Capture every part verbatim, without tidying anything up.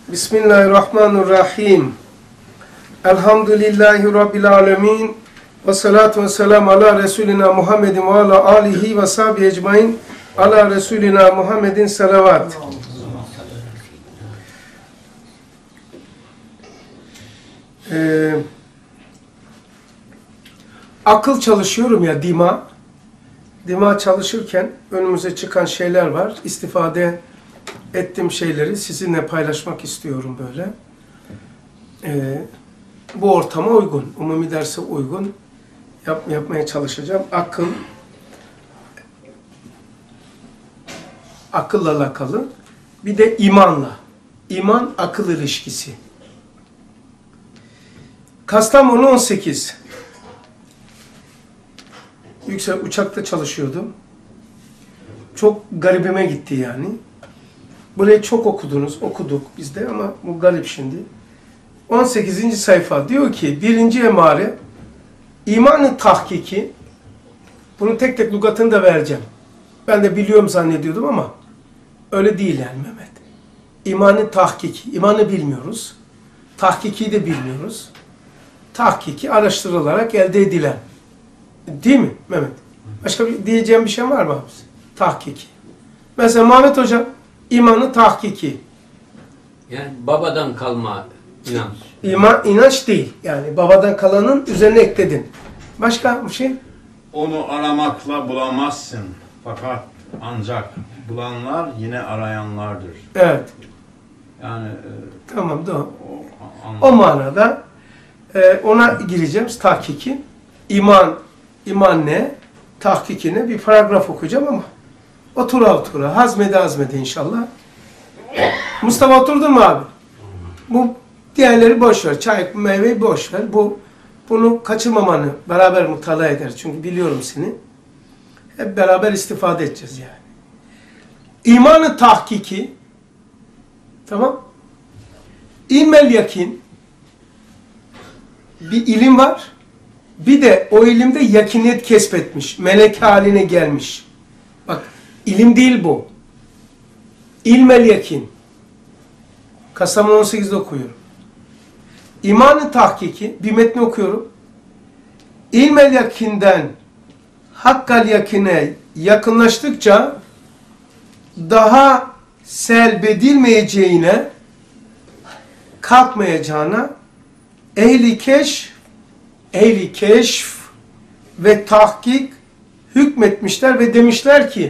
Bismillahirrahmanirrahim. Elhamdülillahi Rabbil alemin. Ve salatu ve selamu ala Resulina Muhammedin ve ala alihi ve sahbihi ecmain. Ala Resulina Muhammedin salavat. Ee, akıl çalışıyorum ya, dima. Dima çalışırken önümüze çıkan şeyler var. İstifade ettiğim şeyleri sizinle paylaşmak istiyorum böyle. Ee, bu ortama uygun, umumi derse uygun yap, yapmaya çalışacağım. Akıl, akılla alakalı. Bir de imanla. İman, akıl ilişkisi. Kastamonu on sekiz. Yüksek uçakta çalışıyordum. Çok garibime gitti yani. Burayı çok okudunuz, okuduk biz de ama bu garip şimdi. on sekizinci sayfa diyor ki, birinci emare, imanı tahkiki, bunu tek tek lügatını da vereceğim. Ben de biliyorum zannediyordum ama öyle değil yani Mehmet. İmanı tahkiki, imanı bilmiyoruz. Tahkiki de bilmiyoruz. Tahkiki araştırılarak elde edilen. Değil mi Mehmet? Başka bir diyeceğim bir şey var mı abi? Tahkiki. Mesela Mehmet Hocam, İmanı tahkiki. Yani babadan kalma inanç. İman, inanç değil. Yani babadan kalanın üzerine ekledin. Başka bir şey? Onu aramakla bulamazsın. Fakat ancak bulanlar yine arayanlardır. Evet. Yani e, tamam doğru. O, o manada e, ona gireceğim. Tahkiki. İman, iman ne? Tahkiki ne? Bir paragraf okuyacağım ama otura otura, hazmede hazmede inşallah. Mustafa oturdun mu abi? Bu diğerleri boş ver. Çay, meyveyi boş ver. Bu, bunu kaçırmamanı beraber mutala eder. Çünkü biliyorum seni. Hep beraber istifade edeceğiz yani. İmanı tahkiki, tamam. İlmel yakin, bir ilim var. Bir de o ilimde yakiniyet kesbetmiş. Melek haline gelmiş. Bak, İlim değil bu. İlmel yakin. Kastamonu on sekizde okuyorum. İmanı tahkiki, bir metni okuyorum. İlmel yakinden hakkal yakine yakınlaştıkça daha selbedilmeyeceğine, kalkmayacağına ehli keşf, ehli keşf ve tahkik hükmetmişler ve demişler ki,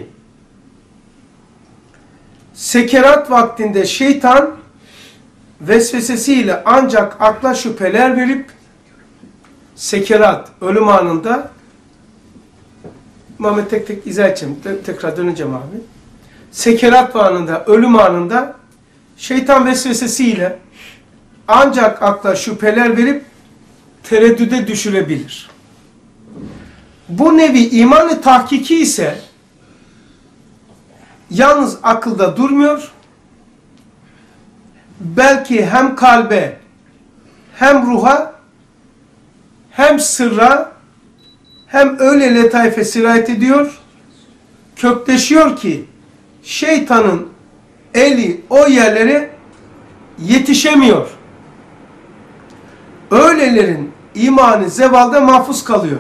sekerat vaktinde şeytan vesvesesiyle ancak akla şüpheler verip, sekerat, ölüm anında, Mehmet tek tek izah edeceğim, tekrar döneceğim abi. Sekerat anında, ölüm anında, şeytan vesvesesiyle ancak akla şüpheler verip, tereddüde düşürebilir. Bu nevi imanı tahkiki ise, yalnız akılda durmuyor, belki hem kalbe, hem ruha, hem sırra, hem öyle letaife sirayet ediyor, kökleşiyor ki, şeytanın eli o yerlere yetişemiyor. Öylelerin imanı zevalda mahfuz kalıyor.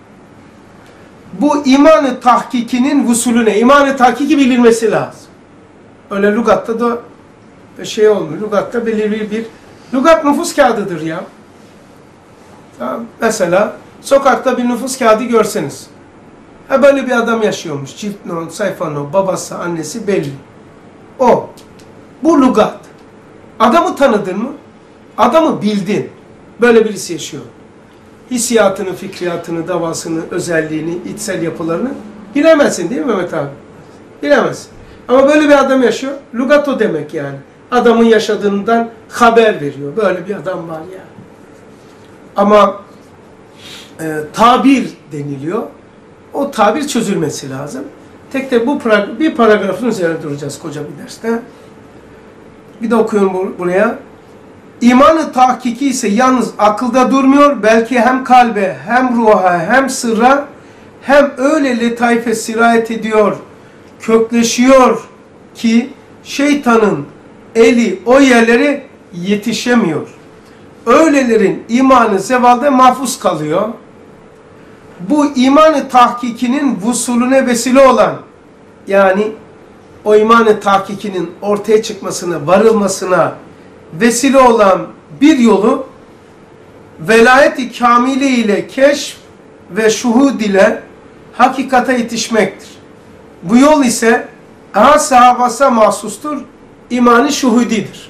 Bu imanı tahkikinin vusulüne, imanı tahkiki bilinmesi lazım. Öyle lügatta da şey olmuyor. Lügatta belirli bir, lügat nüfus kağıdıdır ya. Tamam. Mesela sokakta bir nüfus kağıdı görseniz, ha böyle bir adam yaşıyormuş. Çift non, sayfa non, babası, annesi belli. O. Bu lügat. Adamı tanıdın mı? Adamı bildin. Böyle birisi yaşıyor. Hissiyatını, fikriyatını, davasını, özelliğini, içsel yapılarını bilemezsin değil mi Mehmet abi? Bilemezsin. Ama böyle bir adam yaşıyor. Lugato demek yani. Adamın yaşadığından haber veriyor. Böyle bir adam var yani. Ama e, tabir deniliyor. O tabir çözülmesi lazım. Tek tek bu paragraf, bir paragrafın üzerine duracağız koca bir derste. Bir de okuyorum buraya. İmanı tahkiki ise yalnız akılda durmuyor, belki hem kalbe, hem ruha, hem sırra, hem öyle letaife sirayet ediyor, kökleşiyor ki şeytanın eli o yerlere yetişemiyor. Öylelerin imanı zevalde mahfuz kalıyor. Bu imanı tahkikinin vusulüne vesile olan, yani o imanı tahkikinin ortaya çıkmasına, varılmasına vesile olan bir yolu velayet-i kamile ile keşf ve şuhud ile hakikate yetişmektir. Bu yol ise ahassa havasa mahsustur, imanı şuhudidir.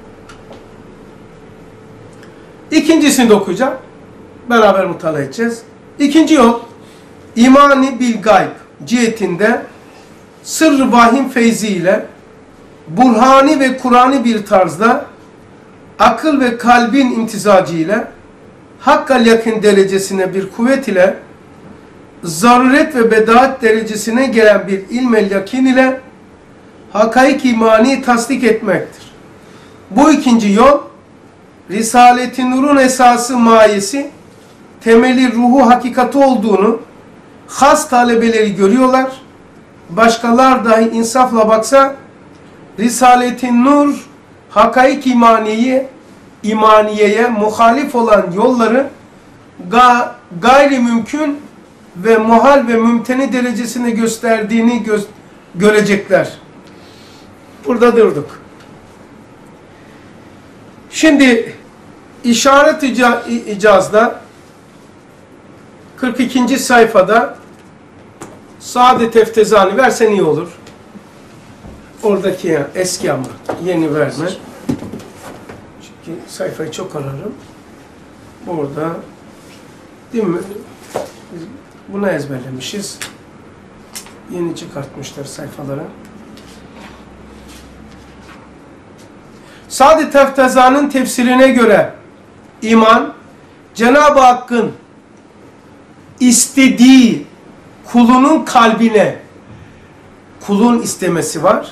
İkincisini de okuyacağım. Beraber mutala edeceğiz. İkinci yol, imani bil gayb cihetinde sırr-ı vahim feyzi ile burhani ve Kur'an'ı bir tarzda akıl ve kalbin imtizacı ile hakka yakın derecesine bir kuvvet ile zaruret ve bedaat derecesine gelen bir ilmel yakin ile hakaik imani tasdik etmektir. Bu ikinci yol, Risalet-i Nur'un esası mayesi, temeli ruhu hakikati olduğunu has talebeleri görüyorlar. Başkalar dahi insafla baksa, Risalet-i Nur, hakaik imaniye, imaniyeye muhalif olan yolları ga, gayri mümkün ve muhal ve mümteni derecesine gösterdiğini gö görecekler. Burada durduk. Şimdi işaret icazda kırk ikinci sayfada Saadet Teftezani versen iyi olur. Oradaki ya, eski ama yeni verme. Çünkü sayfayı çok ararım. Burada değil mi? Biz bunu ezberlemişiz. Yeni çıkartmışlar sayfalara. Saadet Teftezani'nin tefsirine göre iman, Cenab-ı Hakk'ın istediği kulunun kalbine, kulun istemesi var.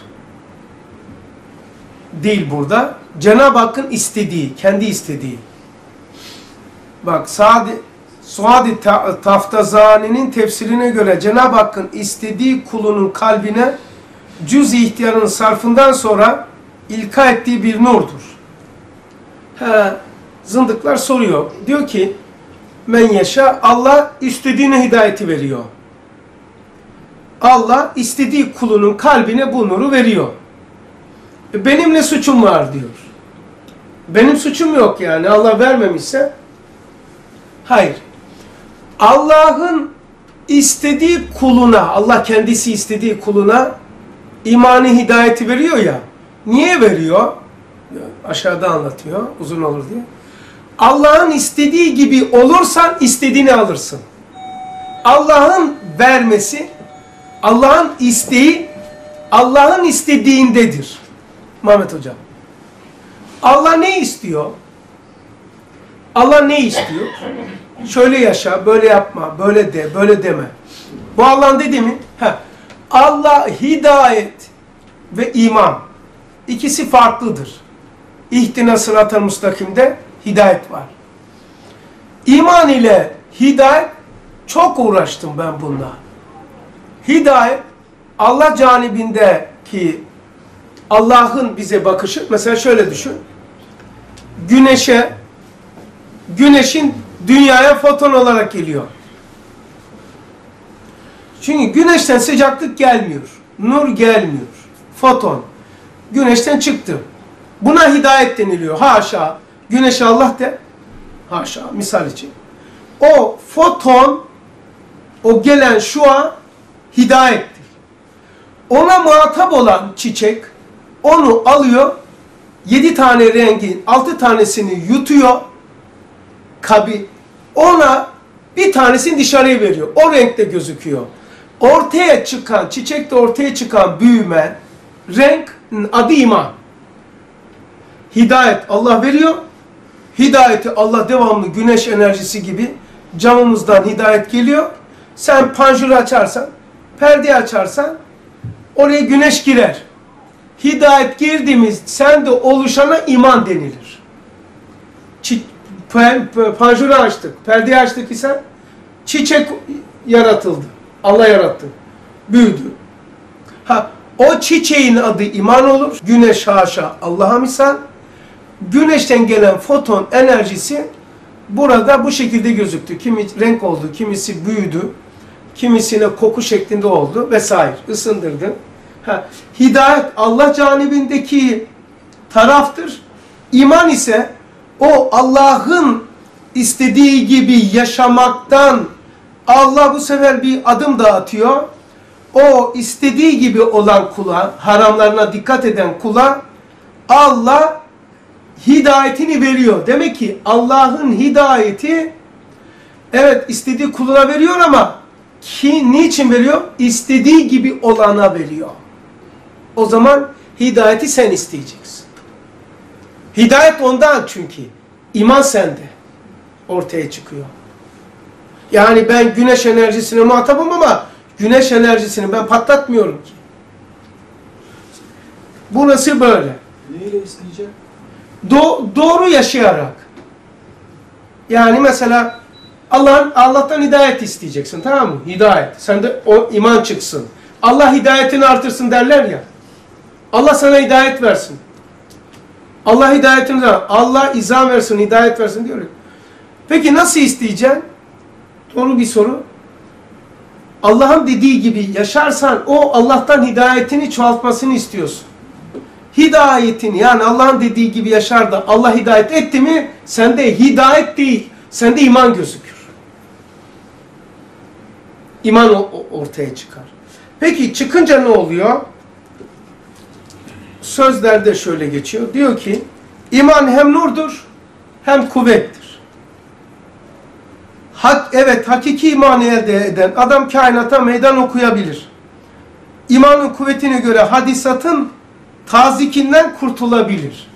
Değil burada. Cenab-ı Hakk'ın istediği, kendi istediği. Bak Saadet Saadet Teftezani'nin tefsirine göre Cenab-ı Hakk'ın istediği kulunun kalbine cüz-i ihtiyarın sarfından sonra ilka ettiği bir nurdur. He, zındıklar soruyor. Diyor ki men yaşa, Allah istediğine hidayeti veriyor. Allah istediği kulunun kalbine bu nuru veriyor. E benim ne suçum var diyor. Benim suçum yok yani, Allah vermemişse. Hayır. Allah'ın istediği kuluna, Allah kendisi istediği kuluna imani hidayeti veriyor ya. Niye veriyor? Aşağıda anlatıyor, uzun olur diye. Allah'ın istediği gibi olursan istediğini alırsın. Allah'ın vermesi, Allah'ın isteği, Allah'ın istediğindedir. Mehmet Hocam. Allah ne istiyor? Allah ne istiyor? Şöyle yaşa, böyle yapma, böyle de, böyle deme. Bu Allah'ın dediği mi? Heh. Allah hidayet ve iman. İkisi farklıdır. İhtina sırat-ı müstakimde hidayet var. İman ile hidayet, çok uğraştım ben bununla. Hidayet, Allah canibindeki Allah'ın bize bakışı, mesela şöyle düşün. Güneşe, güneşin dünyaya foton olarak geliyor. Çünkü güneşten sıcaklık gelmiyor. Nur gelmiyor. Foton. Güneşten çıktı. Buna hidayet deniliyor. Haşa. Güneşe Allah de. Haşa. Misal için. O foton, o gelen şua hidayettir. Ona muhatap olan çiçek onu alıyor. Yedi tane rengin altı tanesini yutuyor. Kabi. Ona bir tanesini dışarıya veriyor. O renkte gözüküyor. Ortaya çıkan, çiçekte ortaya çıkan büyüme, renk adı iman. Hidayet Allah veriyor. Hidayeti Allah devamlı güneş enerjisi gibi camımızdan hidayet geliyor. Sen panjuru açarsan, perdeyi açarsan oraya güneş girer. Hidayet girdiğimiz sende oluşana iman denilir. Panjuru açtık, perdeyi açtık ise çiçek yaratıldı. Allah yarattı. Büyüdü. Ha, O çiçeğin adı iman olur. Güneş haşa Allah'a misal. Güneşten gelen foton enerjisi burada bu şekilde gözüktü. Kimi renk oldu, kimisi büyüdü, kimisine koku şeklinde oldu vesaire. Isındırdı. Ha, hidayet Allah canibindeki taraftır. İman ise o Allah'ın istediği gibi yaşamaktan Allah bu sefer bir adım daha atıyor. O istediği gibi olan kula, haramlarına dikkat eden kula Allah hidayetini veriyor. Demek ki Allah'ın hidayeti evet istediği kuluna veriyor ama ki niçin veriyor? İstediği gibi olana veriyor. O zaman hidayeti sen isteyeceksin. Hidayet ondan çünkü. İman sende ortaya çıkıyor. Yani ben güneş enerjisine muhatabım ama güneş enerjisini ben patlatmıyorum ki. Burası böyle. Neyle isteyecek? Do doğru yaşayarak. Yani mesela Allah'ın Allah'tan hidayet isteyeceksin, tamam mı? Hidayet. Sende o iman çıksın. Allah hidayetini artırsın derler ya. Allah sana hidayet versin. Allah hidayetini ver. Allah izah versin, hidayet versin diyor. Peki nasıl isteyeceksin? Doğru bir soru. Allah'ın dediği gibi yaşarsan o Allah'tan hidayetini çoğaltmasını istiyorsun. Hidayetini yani Allah'ın dediği gibi yaşar da Allah hidayet etti mi sende hidayet değil, sende iman gözükür. İman ortaya çıkar. Peki çıkınca ne oluyor? Sözlerde şöyle geçiyor. Diyor ki iman hem nurdur hem kuvvettir. Hak, evet hakiki imanı elde eden adam kainata meydan okuyabilir. İmanın kuvvetine göre hadisatın tazikinden kurtulabilir.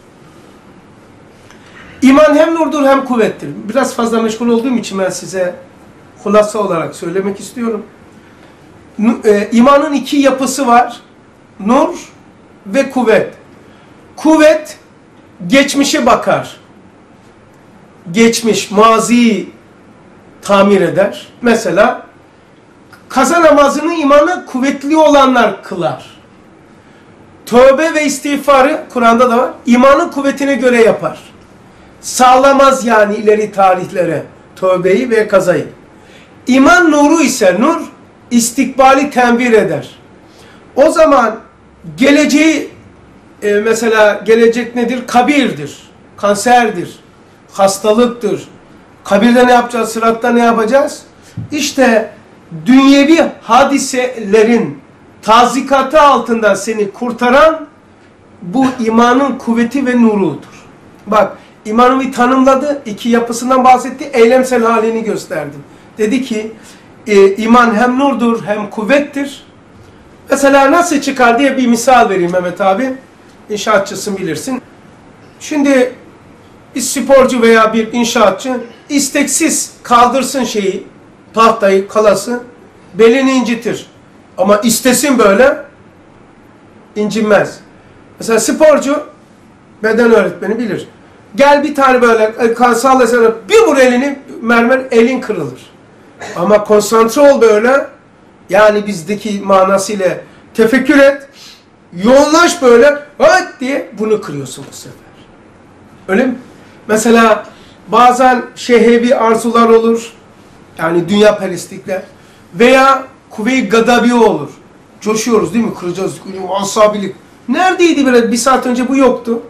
İman hem nurdur hem kuvvettir. Biraz fazla meşgul olduğum için ben size hulasa olarak söylemek istiyorum. İmanın iki yapısı var. Nur ve kuvvet. Kuvvet geçmişe bakar. Geçmiş, maziyi tamir eder. Mesela kaza namazını imanı kuvvetli olanlar kılar. Tövbe ve istiğfarı Kur'an'da da var. İmanın kuvvetine göre yapar. Sağlamaz yani ileri tarihlere tövbeyi ve kazayı. İman nuru ise nur istikbali tenvir eder. O zaman geleceği e, mesela gelecek nedir? Kabirdir, kanserdir, hastalıktır. Kabirde ne yapacağız? Sıratta ne yapacağız? İşte dünyevi hadiselerin tazikatı altında seni kurtaran bu imanın kuvveti ve nurudur. Bak imanı bir tanımladı, iki yapısından bahsetti, eylemsel halini gösterdi. Dedi ki e, iman hem nurdur hem kuvvettir. Mesela nasıl çıkar diye bir misal vereyim Mehmet abi. İnşaatçısın bilirsin. Şimdi bir sporcu veya bir inşaatçı isteksiz kaldırsın şeyi, tahtayı, kalası, belini incitir. Ama istesin böyle, incinmez. Mesela sporcu, beden öğretmeni bilir. Gel bir tane böyle sallasana, bir vur elini, mermer elin kırılır. Ama konsantre ol böyle, yani bizdeki manasıyla tefekkür et, yoğunlaş böyle, evet diye bunu kırıyorsun bu sefer. Öyle mi? Mesela bazen şehvevi arzular olur, yani dünya perestlikler veya kuvve-i gadabi olur. Coşuyoruz değil mi? Kıracağız, asabilik. Neredeydi böyle bir saat önce bu yoktu?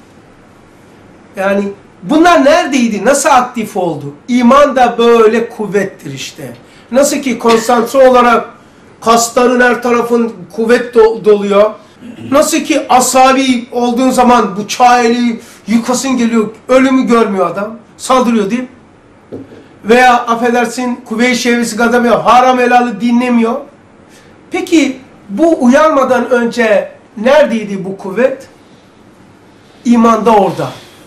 Yani bunlar neredeydi? Nasıl aktif oldu? İman da böyle kuvvettir işte. Nasıl ki konsantre olarak kasların her tarafın kuvvet do doluyor. Nasıl ki asabi olduğun zaman bıçağı eli yıkasın geliyor. Ölümü görmüyor adam. Saldırıyor değil mi? Veya affedersin kuvve-i şehvesi gadamıyor. Haram helalı dinlemiyor. Peki bu uyanmadan önce neredeydi bu kuvvet? İmanda orada.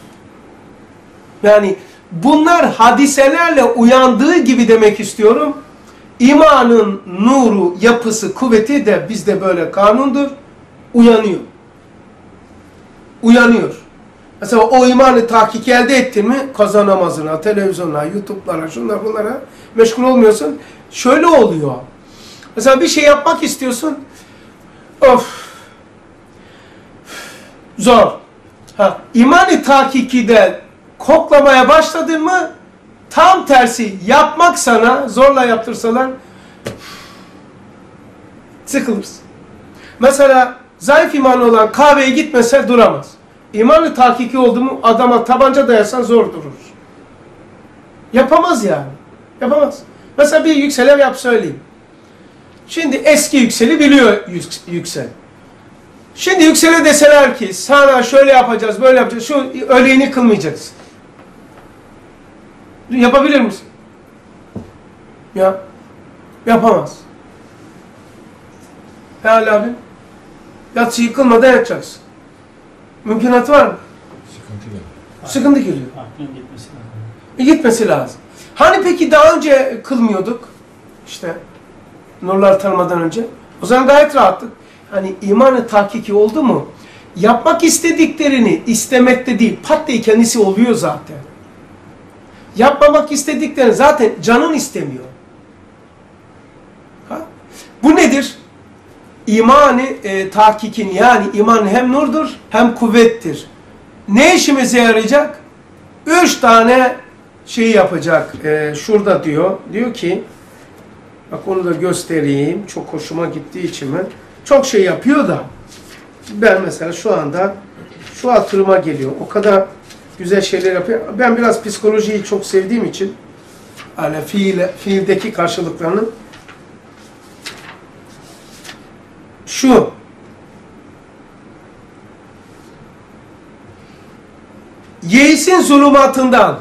Yani bunlar hadiselerle uyandığı gibi demek istiyorum. İmanın nuru, yapısı, kuvveti de bizde böyle kanundur. Uyanıyor. Uyanıyor. Mesela o imanı tahkik elde ettin mi kaza namazına, televizyonlara, YouTube'lara, şunlara bunlara meşgul olmuyorsun. Şöyle oluyor. Mesela bir şey yapmak istiyorsun. Of Zor. Ha, iman-ı tahkikide koklamaya başladın mı tam tersi yapmak sana zorla yaptırsalar sıkılırsın. Mesela zayıf imanı olan kahveye gitmese duramaz. İman-ı tahkiki oldu mu adama tabanca dayasan zor durur. Yapamaz yani. Yapamaz. Mesela bir yükselev yap söyleyeyim. Şimdi eski yükseli biliyor yüksel. Şimdi yüksele deseler ki sana şöyle yapacağız, böyle yapacağız, şu öğleğini kılmayacaksın. Yapabilir misin? Ya. Yapamaz. Herhalde abi. Yatsıyı kılmadan yatacaksın. Mümkünatı var mı? Sıkıntı geliyor. Sıkıntı geliyor. Aklın gitmesi lazım. E gitmesi lazım. Hani peki daha önce kılmıyorduk? İşte nurlar tanımadan önce. O zaman gayet rahattık. Hani imanı tahkiki oldu mu? Yapmak istediklerini istemekte değil, pat diye kendisi oluyor zaten. Yapmamak istediklerini zaten canın istemiyor. Ha? Bu nedir? İmanı e, tahkikin yani iman hem nurdur hem kuvvettir. Ne işimize yarayacak? Üç tane şey yapacak. E, şurada diyor. Diyor ki bak onu da göstereyim. Çok hoşuma gittiği için ben. Çok şey yapıyor da ben mesela şu anda şu hatırıma geliyor. O kadar güzel şeyler yapıyor. Ben biraz psikolojiyi çok sevdiğim için hani fiil, fiildeki karşılıklarını şu Yeis'in zulümatından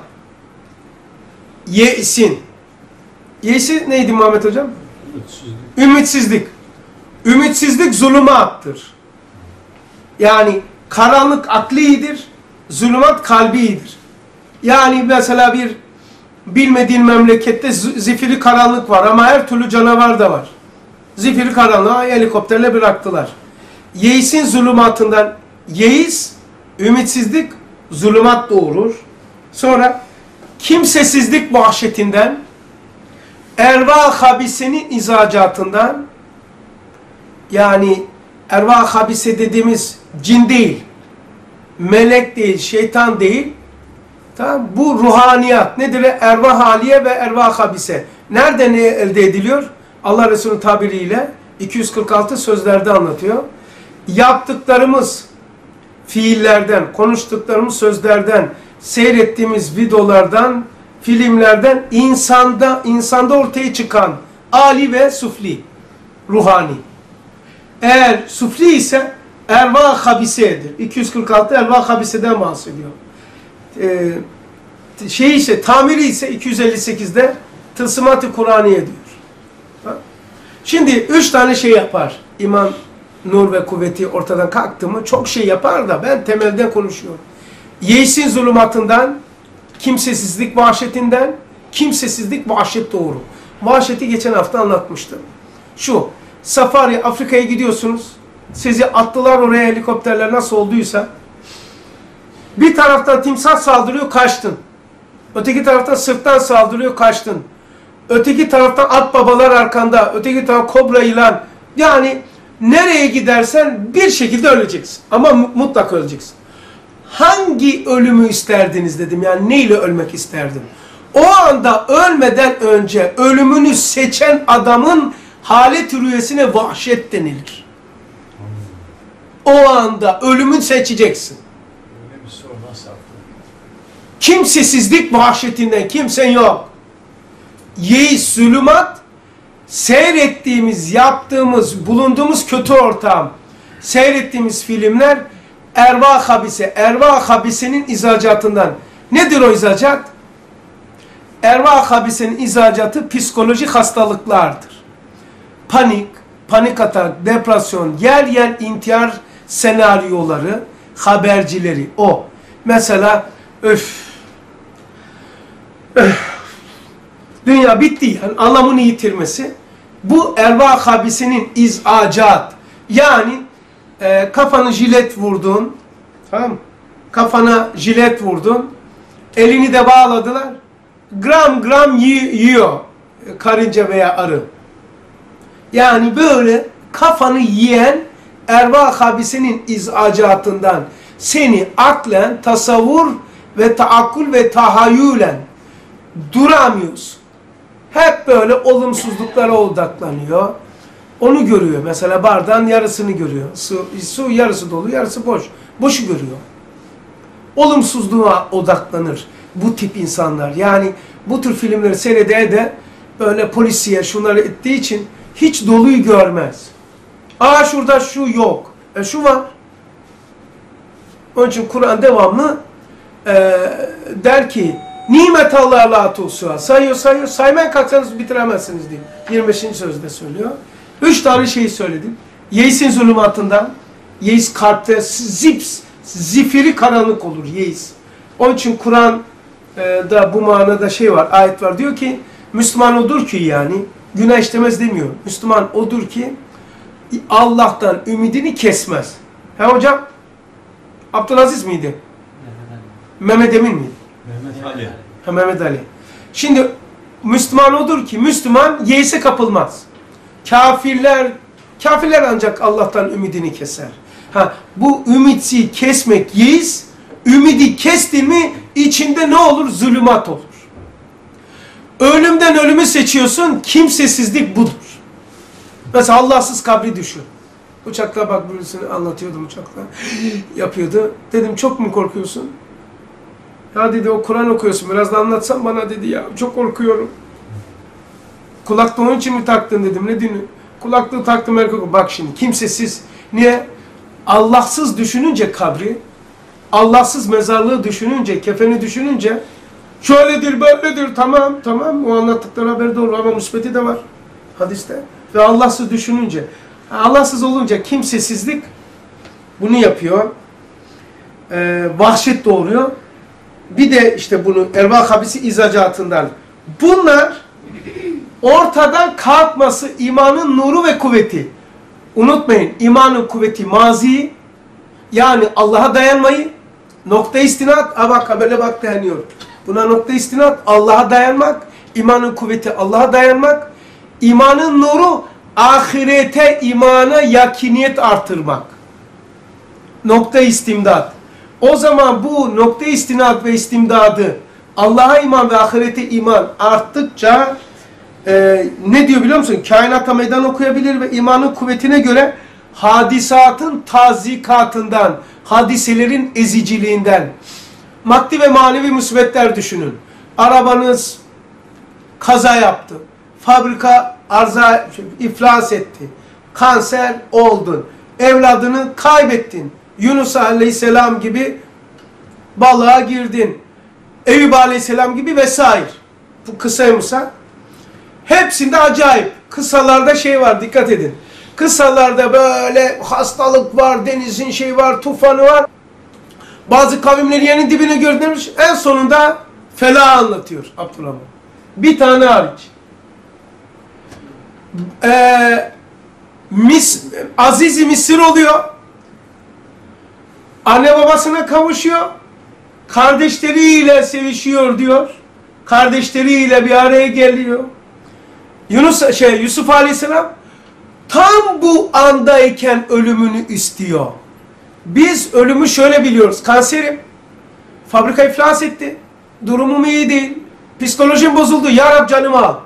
Yeis'in Yeis'i neydi Muhammed Hocam? Ümitsizlik. Ümitsizlik. Ümitsizlik zulümattır. Yani karanlık aklidir, zulümat kalbidir. Yani mesela bir bilmediğin memlekette zifiri karanlık var ama her türlü canavar da var. Zifiri karanlığa helikopterle bıraktılar. Yeis'in zulümatından, yeis, ümitsizlik, zulümat doğurur. Sonra kimsesizlik vahşetinden, erva habisenin izacatından, yani erva habise dediğimiz cin değil, melek değil, şeytan değil. Tamam? Bu ruhaniyat. Nedir? Erva haliye ve erva habise. Nereden elde ediliyor? Allah Resulü'nün tabiriyle iki yüz kırk altı sözlerde anlatıyor. Yaptıklarımız fiillerden, konuştuklarımız sözlerden, seyrettiğimiz videolardan, filmlerden insanda insanda ortaya çıkan âli ve sufli, ruhani. Eğer sufli ise erva habisedir. iki yüz kırk altı erva habiseden bahsediyor. Ee, şey ise tamiri ise iki yüz elli sekizde tılsımat-ı Kur'aniye diyor. Şimdi üç tane şey yapar. İman, nur ve kuvveti ortadan kalktı mı çok şey yapar da ben temelden konuşuyorum. Yeis'in zulümatından, kimsesizlik vahşetinden, kimsesizlik vahşet doğru. Vahşeti geçen hafta anlatmıştım. Şu, safari Afrika'ya gidiyorsunuz. Sizi attılar oraya helikopterler nasıl olduysa. Bir taraftan timsah saldırıyor, kaçtın. Öteki taraftan sırttan saldırıyor, kaçtın. Öteki taraftan at babalar arkanda, öteki taraftan kobra ilan. Yani nereye gidersen bir şekilde öleceksin. Ama mutlaka öleceksin. Hangi ölümü isterdiniz dedim. Yani neyle ölmek isterdim? O anda ölmeden önce ölümünü seçen adamın halet-i rüyesine vahşet denilir. O anda ölümünü seçeceksin. Öyle bir soru nasıl yaptın? Kimsesizlik vahşetinden kimsen yok. Yeis, zulümat, seyrettiğimiz, yaptığımız, bulunduğumuz kötü ortam, seyrettiğimiz filmler, erva habise, erva habisenin izacatından. Nedir o izacat? Erva habisenin izacatı psikolojik hastalıklardır. Panik, panik atak, depresyon, yer yer intihar senaryoları, habercileri o. Mesela öf, öf dünya bitti yani anlamını yitirmesi. Bu erva habisenin izacat. Yani e, kafanı jilet vurdun. Tamam mı? Kafana jilet vurdun. Elini de bağladılar. Gram gram yiyor karınca veya arı. Yani böyle kafanı yiyen erva habisenin izacatından, seni aklen, tasavvur ve taakkul ve tahayyülen duramıyorsun. Hep böyle olumsuzluklara odaklanıyor. Onu görüyor. Mesela bardağın yarısını görüyor. Su, su yarısı dolu, yarısı boş. Boşu görüyor. Olumsuzluğa odaklanır bu tip insanlar. Yani bu tür filmleri seyrede de böyle polisiye şunları ettiği için hiç doluyu görmez. Aa şurada şu yok. E şu var. Onun için Kur'an devamlı e, der ki nimet Allah'a la tuhsuha. Sayıyor sayıyor. Saymaya kalksanız bitiremezsiniz diye. yirmi beşinci sözde söylüyor. Üç tane şey söyledim. Yeis'in zulümatından. Yeis kalpte zips, zifiri karanlık olur Yeis. Onun için Kur'an'da bu manada şey var, ayet var. Diyor ki Müslüman odur ki yani günah işlemez demiyor. Müslüman odur ki Allah'tan ümidini kesmez. He hocam? Abdülaziz miydi? Mehmet Emin miydi? Mehmet Ali. Ha, Mehmet Ali. Şimdi Müslüman odur ki Müslüman yeise kapılmaz. Kafirler kafirler ancak Allah'tan ümidini keser. Ha bu ümidsi kesmek yeis, ümidi kestin mi içinde ne olur? Zulümat olur. Ölümden ölümü seçiyorsun, kimsesizlik budur. Mesela Allahsız kabri düşün. Uçakta bak birisini anlatıyordum uçakta. Yapıyordu. Dedim çok mu korkuyorsun? Ya dedi o Kur'an okuyorsun biraz da anlatsan bana dedi ya çok korkuyorum. Kulaklığı onun için mi taktın dedim ne dinliyorsun? Kulaklığı taktım erkek. Bak şimdi kimsesiz. Niye? Allahsız düşününce kabri, Allahsız mezarlığı düşününce, kefeni düşününce şöyledir böyledir tamam tamam o anlattıkları haberi doğru ama müsbeti de var hadiste. Ve Allahsız düşününce, Allahsız olunca kimsesizlik bunu yapıyor. Ee, vahşet doğuruyor. Bir de işte bunu erva habisi izacatından. Bunlar ortadan kalkması imanın nuru ve kuvveti. Unutmayın imanın kuvveti mazi yani Allah'a dayanmayı nokta istinat bak böyle bak deniyor. Buna nokta istinat Allah'a dayanmak, imanın kuvveti Allah'a dayanmak, imanın nuru ahirete imana yakiniyet artırmak. Nokta istimdat. O zaman bu nokta istinat ve istimdadı Allah'a iman ve ahirete iman arttıkça e, ne diyor biliyor musun? Kainata meydan okuyabilir ve imanın kuvvetine göre hadisatın tazikatından, hadiselerin eziciliğinden, maddi ve manevi musibetler düşünün. Arabanız kaza yaptı, fabrika arıza iflas etti, kanser oldun, evladını kaybettin, Yunus Aleyhisselam gibi balığa girdin, Eyüp Aleyhisselam gibi vesaire. Bu kısaymışsa hepsinde acayip. Kısalarda şey var dikkat edin. Kısalarda böyle hastalık var, denizin şeyi var, tufanı var. Bazı kavimleri yerin dibine gördürmüş. En sonunda felah anlatıyor Abdurrahman. Bir tane hariç. Ee, Mis, Aziz-i Mısır oluyor. Anne babasına kavuşuyor. Kardeşleriyle sevişiyor diyor. Kardeşleriyle bir araya geliyor. Yunus şey Yusuf Aleyhisselam tam bu andayken ölümünü istiyor. Biz ölümü şöyle biliyoruz. Kanserim. Fabrika iflas etti. Durumum iyi değil. Psikolojim bozuldu. Ya Rab canımı al.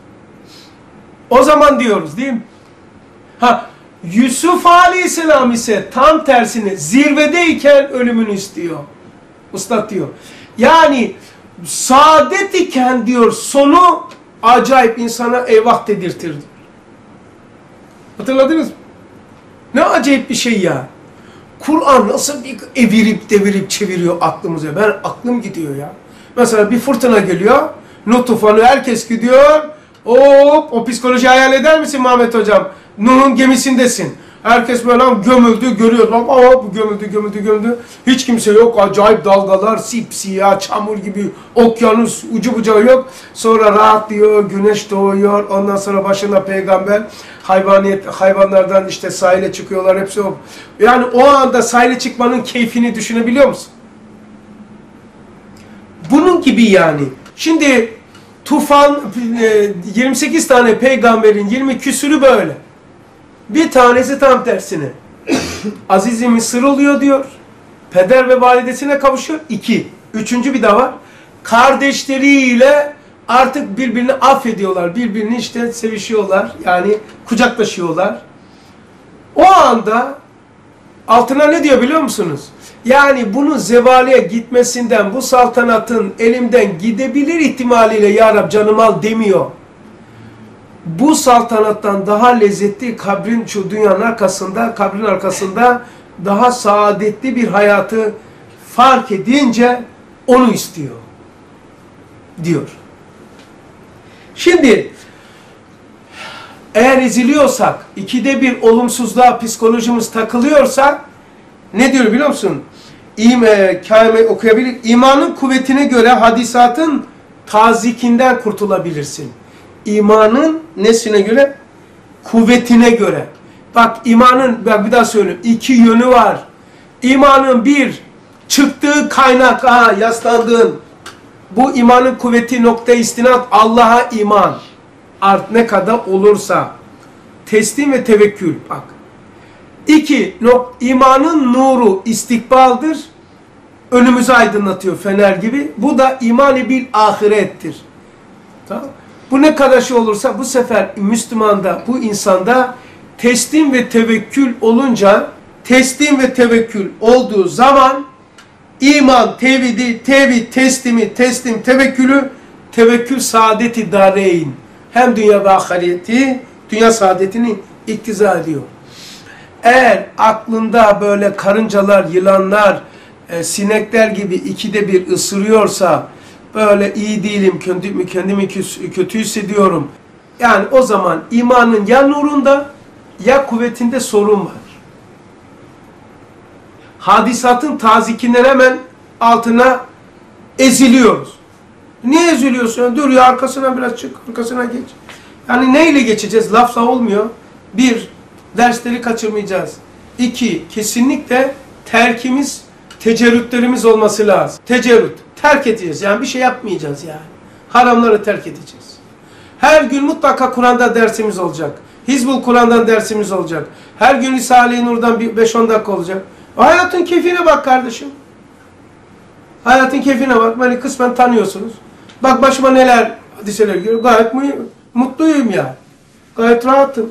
O zaman diyoruz değil mi? Ha, Yusuf Aleyhisselam ise tam tersine zirvedeyken ölümünü istiyor. Usta diyor. Yani saadet iken diyor sonu acayip insana eyvah dedirtir. Hatırladınız mı? Ne acayip bir şey ya. Kur'an nasıl bir evirip devirip çeviriyor aklımıza. Ben aklım gidiyor ya. Mesela bir fırtına geliyor. Nuh tufanı herkes gidiyor. Hop, o psikoloji hayal eder misin Mehmet hocam? Nuh'un gemisindesin. Herkes böyle gömüldü, görüyor. Bak, hop, gömüldü, gömüldü, gömüldü. Hiç kimse yok. Acayip dalgalar, sipsiyah, çamur gibi, okyanus, ucu bucağı yok. Sonra rahatlıyor, güneş doğuyor. Ondan sonra başında peygamber, hayvaniyet, hayvanlardan işte sahile çıkıyorlar. Hepsi o. Yani o anda sahile çıkmanın keyfini düşünebiliyor musun? Bunun gibi yani. Şimdi tufan, yirmi sekiz tane peygamberin yirmi küsürü böyle. Bir tanesi tam tersine. Aziz-i Mısır oluyor diyor. Peder ve validesine kavuşuyor. İki. Üçüncü bir daha var. Kardeşleriyle artık birbirini affediyorlar. Birbirini işte sevişiyorlar. Yani kucaklaşıyorlar. O anda altına ne diyor biliyor musunuz? Yani bunun zevaliye gitmesinden, bu saltanatın elimden gidebilir ihtimaliyle ya Rab canım al demiyor. Bu saltanattan daha lezzetli kabrin, şu dünyanın arkasında, kabrin arkasında daha saadetli bir hayatı fark edince onu istiyor. Diyor. Şimdi eğer eziliyorsak, ikide bir olumsuzluğa psikolojimiz takılıyorsa ne diyor biliyor musun? İme, kâme okuyabilir. İmanın kuvvetine göre hadisatın tazikinden kurtulabilirsin. İmanın nesine göre? Kuvvetine göre. Bak imanın, bak bir daha söyleyeyim, iki yönü var. İmanın bir, çıktığı kaynak, ha, yaslandığın, bu imanın kuvveti nokta istinat Allah'a iman. Art ne kadar olursa. Teslim ve tevekkül. Bak. İki, nok, imanın nuru istikbaldır. Önümüzü aydınlatıyor fener gibi. Bu da imani bil ahirettir. Tamam. Bu ne kadar şey olursa bu sefer Müslümanda, bu insanda teslim ve tevekkül olunca, teslim ve tevekkül olduğu zaman iman, tevhidi, tevhid, teslimi, teslim, tevekkülü, tevekkül saadeti dareyn. Hem dünya ve ahireti, dünya saadetini iktiza ediyor. Eğer aklında böyle karıncalar, yılanlar, e, sinekler gibi ikide bir ısırıyorsa, böyle iyi değilim, kendimi, kendimi kötü hissediyorum. Yani o zaman imanın ya nurunda ya kuvvetinde sorun var. Hadisatın tazikinden hemen altına eziliyoruz. Niye eziliyorsun? Dur ya arkasına biraz çık, arkasına geç. Yani neyle geçeceğiz? Lafla olmuyor. Bir, dersleri kaçırmayacağız. İki, kesinlikle terkimiz, tecerrütlerimiz olması lazım. Tecerrüt, terk edeceğiz. Yani bir şey yapmayacağız yani. Haramları terk edeceğiz. Her gün mutlaka Kur'an'da dersimiz olacak. Hizbul Kur'an'dan dersimiz olacak. Her gün Risale-i Nur'dan beş on dakika olacak. Hayatın keyfine bak kardeşim. Hayatın keyfine bak. Beni kısmen tanıyorsunuz. Bak başıma neler hadiseler geliyor. Gayet mutluyum ya. Gayet rahatım.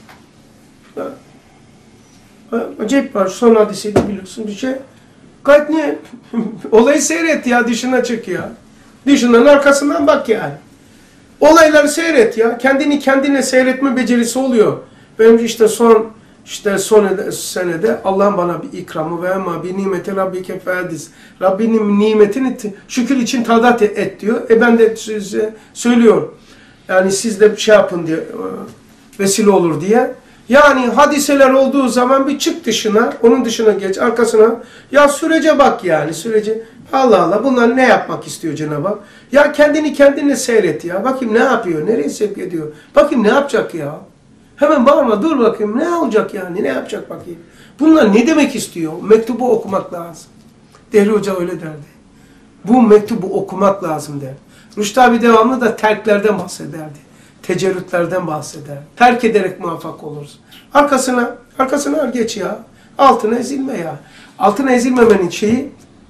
Acayip var. Son hadiseydi biliyorsun bir şey. Gayet niye? Olayı seyret ya. Dışına çık ya. Dışından arkasından bak yani. Olayları seyret ya. Kendini kendine seyretme becerisi oluyor. Benim işte son işte son senede Allah'ın bana bir ikramı ve ama bir nimeti Rabbike fedis. Rabbinin nimetini şükür için tadat et diyor. E ben de size söylüyorum. Yani siz de şey yapın diye vesile olur diye. Yani hadiseler olduğu zaman bir çık dışına, onun dışına geç, arkasına. Ya sürece bak yani, sürece. Allah Allah, bunlar ne yapmak istiyor Cenab-ı Hak? Ya kendini kendine seyret ya. Bakayım ne yapıyor, nereye sevk ediyor? Bakayım ne yapacak ya? Hemen bağırma, dur bakayım ne olacak yani, ne yapacak bakayım? Bunlar ne demek istiyor? Mektubu okumak lazım. Dehri Hoca öyle derdi. Bu mektubu okumak lazım der. Rüştü abi devamlı da terklerden bahsederdi. Tecerrütlerden bahseder. Terk ederek muvaffak oluruz. Arkasına, arkasına geç ya. Altına ezilme ya. Altına ezilmemenin şeyi,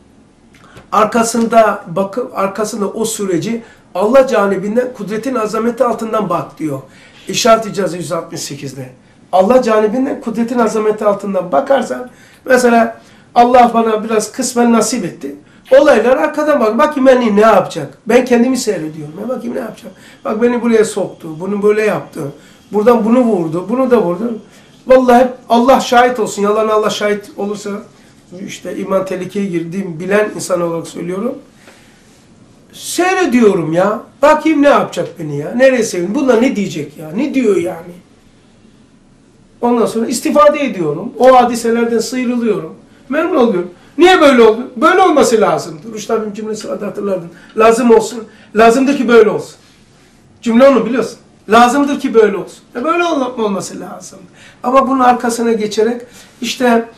arkasında bakıp, arkasında o süreci Allah canibinden, kudretin azameti altından bak diyor. İşaret icazı yüz altmış sekizde. Allah canibinden, kudretin azameti altından bakarsan, mesela Allah bana biraz kısmen nasip etti. Olaylar arkadan bak. Bakayım beni ne yapacak? Ben kendimi seyrediyorum. Ben bakayım ne yapacak? Bak beni buraya soktu. Bunu böyle yaptı. Buradan bunu vurdu. Bunu da vurdu. Vallahi Allah şahit olsun. Yalan Allah şahit olursa işte iman tehlikeye girdiğim bilen insan olarak söylüyorum. Seyrediyorum ya. Bakayım ne yapacak beni ya. Nereye sevin? Bunlar ne diyecek ya? Ne diyor yani? Ondan sonra istifade ediyorum. O hadiselerden sıyrılıyorum. Memnun oluyorum. Niye böyle oldu? Böyle olması lazımdı. Rüştü abim cümlesi vardı hatırlardın. Lazım olsun. Lazımdır ki böyle olsun. Cümle onu biliyorsun. Lazımdır ki böyle olsun. E böyle olması lazım. Ama bunun arkasına geçerek işte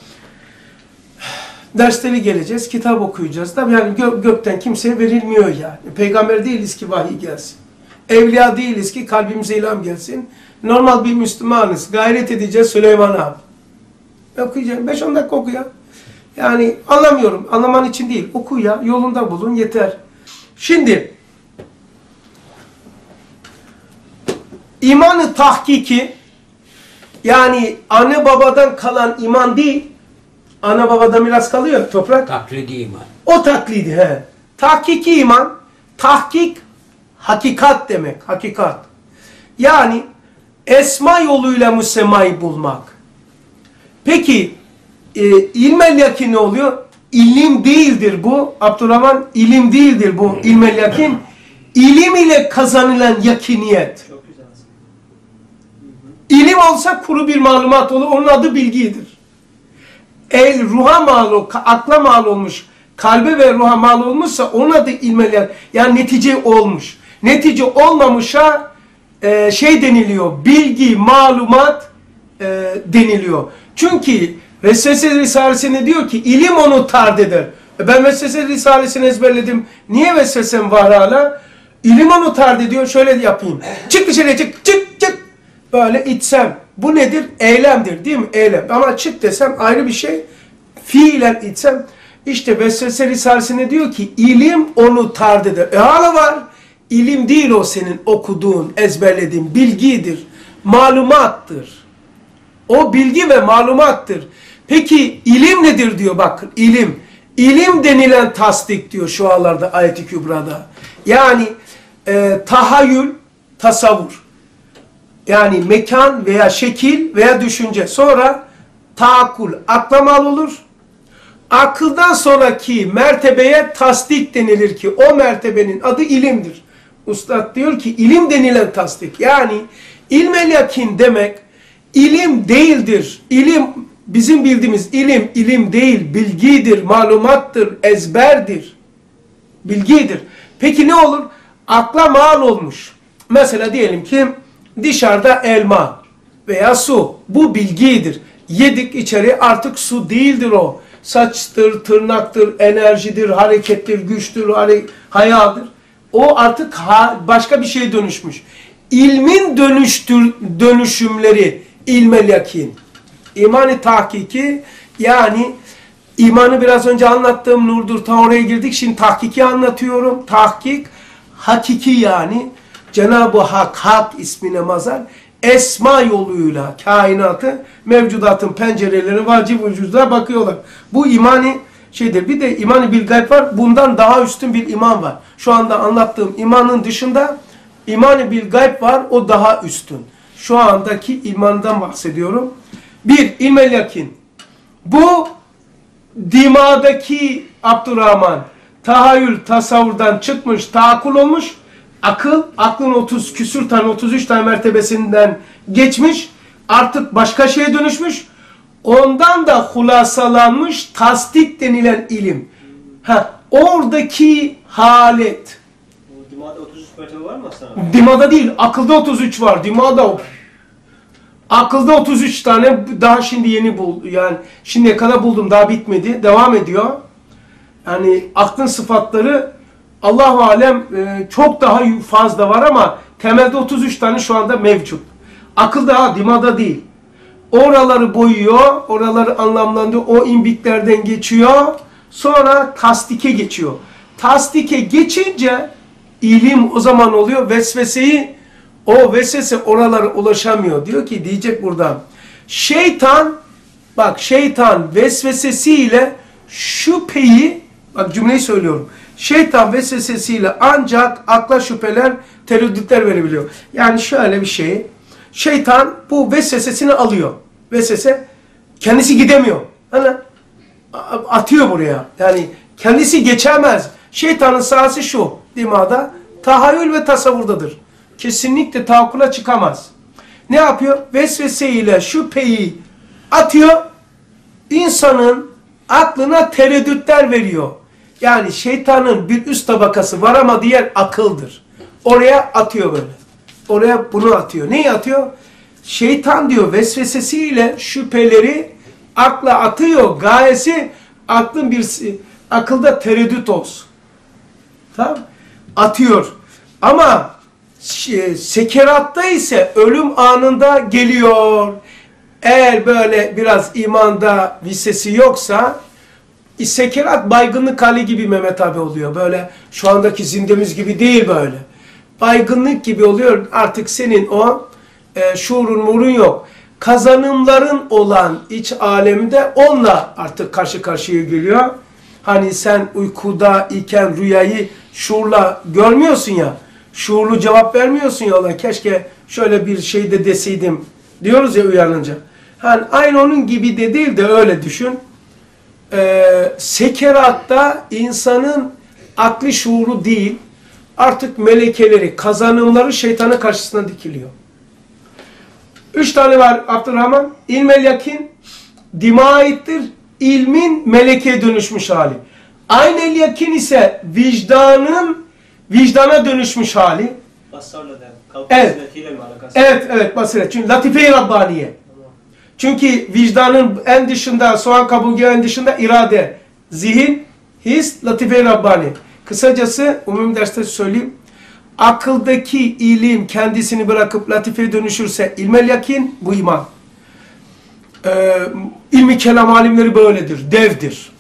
dersleri geleceğiz, kitap okuyacağız. Tabii yani gö gökten kimseye verilmiyor yani. Peygamber değiliz ki vahiy gelsin. Evliya değiliz ki kalbimize ilham gelsin. Normal bir Müslümanız. Gayret edeceğiz Süleyman abi. Okuyacağım. beş on dakika oku ya. Yani anlamıyorum. Anlaman için değil. Oku ya. Yolunda bulun. Yeter. Şimdi imanı tahkiki, yani anne babadan kalan iman değil. Ana babadan miras kalıyor toprak. Taklidi iman. O taklidi he. Tahkiki iman, tahkik hakikat demek. Hakikat. Yani esma yoluyla müsemmayı bulmak. Peki e, ilmel yakin ne oluyor? İlim değildir bu. Abdurrahman, ilim değildir bu ilmel yakin. İlim ile kazanılan yakiniyet. İlim olsa kuru bir malumat olur. Onun adı bilgidir. El ruha mal, akla mal olmuş, kalbe ve ruha mal olmuşsa onun adı ilmel, yani netice olmuş. Netice olmamışa e, şey deniliyor, bilgi, malumat e, deniliyor. Çünkü Vesvese Risalesi'nde diyor ki ilim onu tard eder. E ben Vesvese Risalesi'ni ezberledim. Niye vesvesem var hala? İlim onu tard ediyor. Şöyle yapayım. Çık dışarıya, çık, çık, çık. Böyle içsem. Bu nedir? Eylemdir değil mi? Eylem. Ama çık desem ayrı bir şey. Fiilen içsem. İşte Vesvese Risalesi'nde diyor ki ilim onu tard eder. E hala var. İlim değil o senin okuduğun, ezberlediğin bilgidir. Malumattır. O bilgi ve malumattır. Peki ilim nedir diyor bakın. İlim. İlim denilen tasdik diyor şu anlarda ayet-i kübrada. Yani e, tahayyül, tasavvur. Yani mekan veya şekil veya düşünce. Sonra taakkul, akla mal olur. Akıldan sonraki mertebeye tasdik denilir ki o mertebenin adı ilimdir. Ustad diyor ki ilim denilen tasdik. Yani ilmel yakin demek ilim değildir. İlim bizim bildiğimiz ilim, ilim değil, bilgidir, malumattır, ezberdir. Bilgidir. Peki ne olur? Akla mal olmuş. Mesela diyelim ki dışarıda elma veya su. Bu bilgidir. Yedik içeri artık su değildir o. Saçtır, tırnaktır, enerjidir, harekettir, güçtür, hayadır. O artık ha, başka bir şeye dönüşmüş. İlmin dönüştür, dönüşümleri ilmel yakin. İmanı tahkiki, yani imanı biraz önce anlattığım nurdur. Ta oraya girdik. Şimdi tahkiki anlatıyorum. Tahkik, hakiki yani. Cenab-ı Hak, Hak ismine mazhar, esma yoluyla kainatı, mevcudatın pencerelerine, vacib vücuduna bakıyorlar. Bu imani şeydir. Bir de imani bil gayb var. Bundan daha üstün bir iman var. Şu anda anlattığım imanın dışında imani bil gayb var. O daha üstün. Şu andaki imandan bahsediyorum. Bir, ilmel yakin. Bu dimadaki Abdurrahman tahayyül, tasavvurdan çıkmış, taakul olmuş. Akıl, aklın otuz küsür tane, otuz üç tane mertebesinden geçmiş. Artık başka şeye dönüşmüş. Ondan da hulasalanmış tasdik denilen ilim. Ha, oradaki halet. O dimada otuz üç mertebe var mı aslında? Dimada değil, akılda otuz üç var. Dimada o. Akılda otuz üç tane, daha şimdi yeni bul, yani şimdiye kadar buldum, daha bitmedi, devam ediyor. Yani aklın sıfatları Allah-u Alem e, çok daha fazla var ama temelde otuz üç tane şu anda mevcut. Akılda, ha, dimada değil. Oraları boyuyor, oraları anlamlandırıyor, o imbiklerden geçiyor, sonra tasdike geçiyor. Tasdike geçince ilim o zaman oluyor, vesveseyi, o vesvese oralara ulaşamıyor. Diyor ki, diyecek buradan, şeytan, bak şeytan vesvesesiyle şüpheyi, bak cümleyi söylüyorum, şeytan vesvesesiyle ancak akla şüpheler, tereddütler verebiliyor. Yani şöyle bir şey, şeytan bu vesvesesini alıyor. Vesvese kendisi gidemiyor. Hani atıyor buraya. Yani kendisi geçemez. Şeytanın sahası şu dimada, tahayyül ve tasavvurdadır. Kesinlikle taakkula çıkamaz. Ne yapıyor? Vesveseyle şüpheyi atıyor. İnsanın aklına tereddütler veriyor. Yani şeytanın bir üst tabakası var ama diğer akıldır. Oraya atıyor böyle. Oraya bunu atıyor. Neyi atıyor? Şeytan diyor vesvesesiyle şüpheleri akla atıyor. Gayesi aklın bir akılda tereddüt olsun. Tamam? Atıyor. Ama sekeratta ise ölüm anında geliyor. Eğer böyle biraz imanda vissesi yoksa sekerat baygınlık hali gibi Mehmet abi oluyor. Böyle şu andaki zindemiz gibi değil böyle. Baygınlık gibi oluyor. Artık senin o e, şuurun murun yok. Kazanımların olan iç alemde onunla artık karşı karşıya geliyor. Hani sen uykuda iken rüyayı şuurla görmüyorsun ya. Şuurlu cevap vermiyorsun ya ona. Keşke şöyle bir şey de deseydim diyoruz ya uyanınca. Hani aynı onun gibi de değil de öyle düşün. Ee, sekeratta insanın akli şuuru değil, artık melekeleri, kazanımları şeytanın karşısına dikiliyor. Üç tane var Abdurrahman. İlmel yakin, dima aittir. İlmin melekeye dönüşmüş hali. Aynel yakin ise vicdanın vicdana dönüşmüş hali. Basarla da. Kalp Evet. basiretiyle mi alakası? Evet, evet basiret. Çünkü latife-i Rabbaniye. Çünkü vicdanın en dışında, soğan kabuğu en dışında irade, zihin, his, latife-i Rabbani. Kısacası umum derste söyleyeyim. Akıldaki ilim kendisini bırakıp latifeye dönüşürse ilmel yakin, bu iman. Ee, ilmi kelam alimleri böyledir, devdir.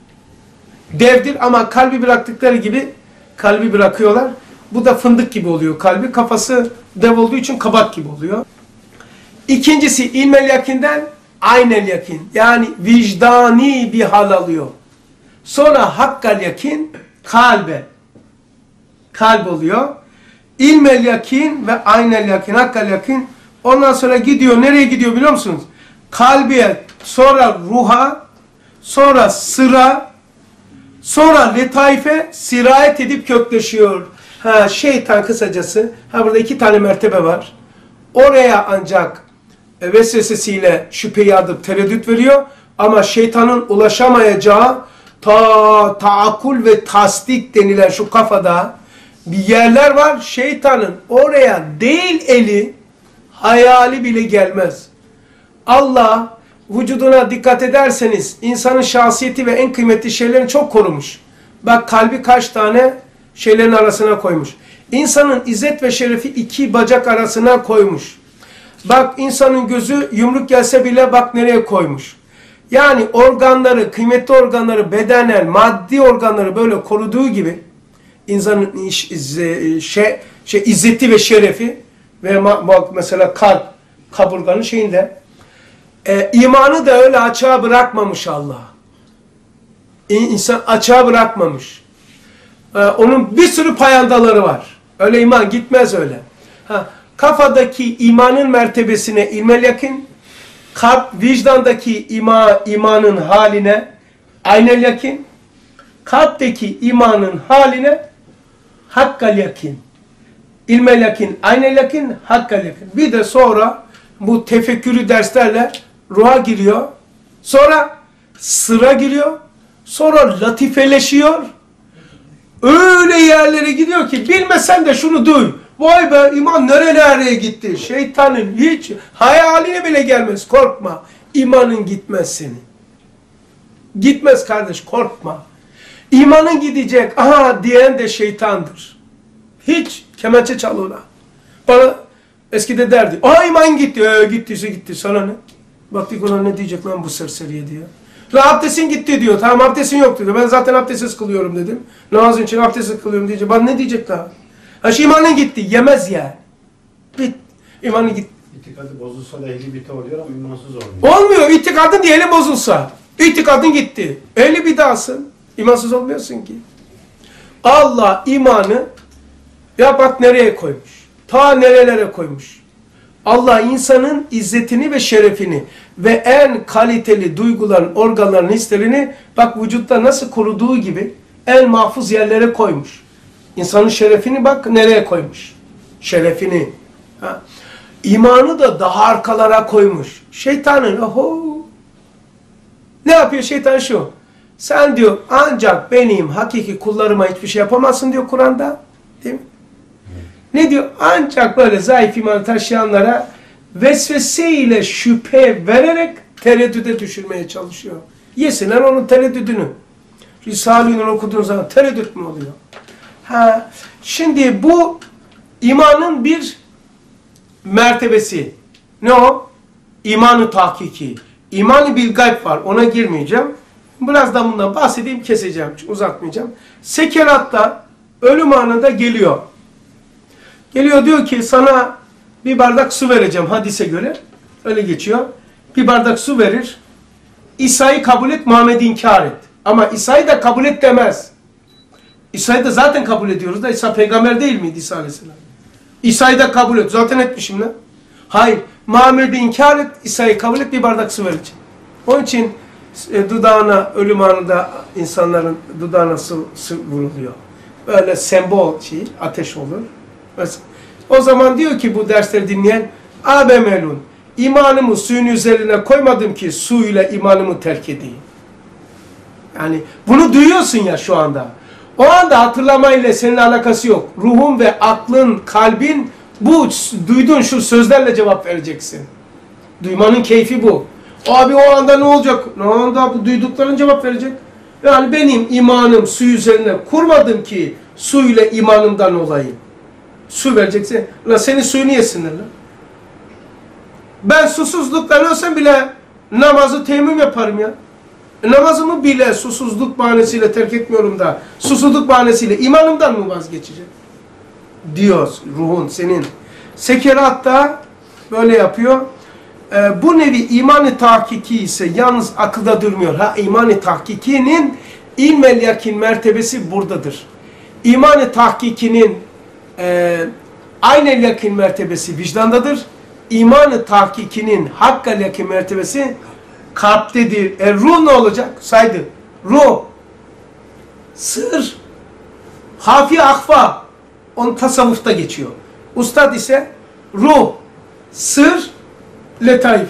Devdir ama kalbi bıraktıkları gibi kalbi bırakıyorlar. Bu da fındık gibi oluyor kalbi. Kafası dev olduğu için kabak gibi oluyor. İkincisi ilmel yakinden aynel yakin. Yani vicdani bir hal alıyor. Sonra hakkal yakin kalbe. Kalp oluyor. İlmel yakin ve aynel yakin, hakkal yakin. Ondan sonra gidiyor. Nereye gidiyor biliyor musunuz? Kalbiye, sonra ruha, sonra sıra, sonra letaife sirayet edip kökleşiyor. Ha, şeytan kısacası. Ha, burada iki tane mertebe var. Oraya ancak e, vesvesesiyle şüpheyi adıp tereddüt veriyor. Ama şeytanın ulaşamayacağı ta taakul ve tasdik denilen şu kafada bir yerler var. Şeytanın oraya değil eli, hayali bile gelmez. Allah vücuduna dikkat ederseniz insanın şahsiyeti ve en kıymetli şeylerini çok korumuş. Bak kalbi kaç tane şeylerin arasına koymuş. İnsanın izzet ve şerefi iki bacak arasına koymuş. Bak insanın gözü yumruk gelse bile bak nereye koymuş. Yani organları, kıymetli organları, bedenen, maddi organları böyle koruduğu gibi insanın iş, izze, şey, şey, izzeti ve şerefi ve bak mesela kalp, kaburganın şeyinde e, imanı da öyle açığa bırakmamış Allah. İnsan açığa bırakmamış. E, onun bir sürü payandaları var. Öyle iman gitmez öyle. Ha, kafadaki imanın mertebesine ilmel yakin, kalp vicdandaki ima, imanın haline aynel yakin, kalpteki imanın haline hakkal yakin. İlmel yakin, aynel yakin, hakkal yakin. Bir de sonra bu tefekkürü derslerle ruha giriyor. Sonra sıra giriyor. Sonra latifeleşiyor. Öyle yerlere gidiyor ki bilmesen de şunu duy. Vay be iman nerelere gitti. Şeytanın hiç hayaline bile gelmez. Korkma. İmanın gitmez senin. Gitmez kardeş korkma. İmanın gidecek. Aha diyen de şeytandır. Hiç kemençe çal ona. Bana eskide derdi. Aa iman gitti. Ee, gittiyse gitti. Sana ne? Baktık ona ne diyecek lan bu serseriye diyor. La abdestin gitti diyor. Tamam abdestin yok diyor. Ben zaten abdestsiz kılıyorum dedim. Namazın için abdestsiz kılıyorum diyecek. Bana ne diyecek daha? Ha şu imanın gitti. Yemez yani. Bit. İmanın gitti. İtikadı bozulsa da ehli biti oluyor ama imansız olmuyor. Olmuyor. İtikadın diyelim bozulsa. İtikadın gitti. Ehli bid'asın. İmansız olmuyorsun ki. Allah imanı ya bak nereye koymuş. Ta nerelere koymuş. Allah insanın izzetini ve şerefini ve en kaliteli duyguların, organların, hislerini bak vücutta nasıl koruduğu gibi en mahfuz yerlere koymuş. İnsanın şerefini bak nereye koymuş. Şerefini. Ha. İmanı da daha arkalara koymuş. Şeytanın oho. Ne yapıyor şeytan şu? Sen diyor ancak benim hakiki kullarıma hiçbir şey yapamazsın diyor Kur'an'da. Değil mi? Ne diyor? Ancak böyle zayıf iman taşıyanlara vesveseyle şüphe vererek tereddüde düşürmeye çalışıyor. Yesinler onun tereddüdünü. Risale'yi okuduğun zaman tereddüt mü oluyor? Ha, şimdi bu imanın bir mertebesi. Ne o? İmanı tahkiki. İmanı bil gayb var. Ona girmeyeceğim. Biraz da bundan bahsedeyim, keseceğim. Çünkü uzatmayacağım. Sekeratta ölüm anında geliyor. Geliyor diyor ki sana bir bardak su vereceğim hadise göre. Öyle geçiyor. Bir bardak su verir. İsa'yı kabul et, Muhammed'i inkar et. Ama İsa'yı da kabul et demez. İsa'yı da zaten kabul ediyoruz da İsa peygamber değil miydi İsa Aleyhisselam? İsa'yı da kabul et. Zaten etmişim lan. Hayır. Muhammed'i inkar et, İsa'yı kabul et, bir bardak su vereceğim. Onun için e, dudağına, ölüm anında insanların dudağına su, su vuruluyor. Böyle sembol şey, ateş olur. Mesela, o zaman diyor ki bu dersleri dinleyen, Abe melun, imanımı suyun üzerine koymadım ki suyla imanımı terk edeyim. Yani bunu duyuyorsun ya şu anda. O anda hatırlamayla senin alakası yok. Ruhun ve aklın, kalbin bu duyduğun şu sözlerle cevap vereceksin. Duymanın keyfi bu. Abi o anda ne olacak? Ne anda bu duydukların cevap verecek. Yani benim imanım su üzerine kurmadım ki suyla imanımdan olayım. Su vereceksin. La senin suyunu yesinler lan. Ben susuzluktan ölsem bile namazı teyemmüm yaparım ya. E, namazımı bile susuzluk bahanesiyle terk etmiyorum da susuzluk bahanesiyle imanımdan mı vazgeçeceğim? Diyor ruhun senin. Sekeratta böyle yapıyor. E, bu nevi iman-ı tahkiki ise yalnız akılda durmuyor. Ha, iman-ı tahkikinin ilmel yakin mertebesi buradadır. İman-ı tahkikinin e, aynel yakin mertebesi vicdandadır. İman-ı tahkikinin hakkal yakin mertebesi kalptedir. E, ruh ne olacak? Saydı. Ruh, sır, hafi akfa. Onun tasavvufta geçiyor. Ustad ise ruh, sır, letaif.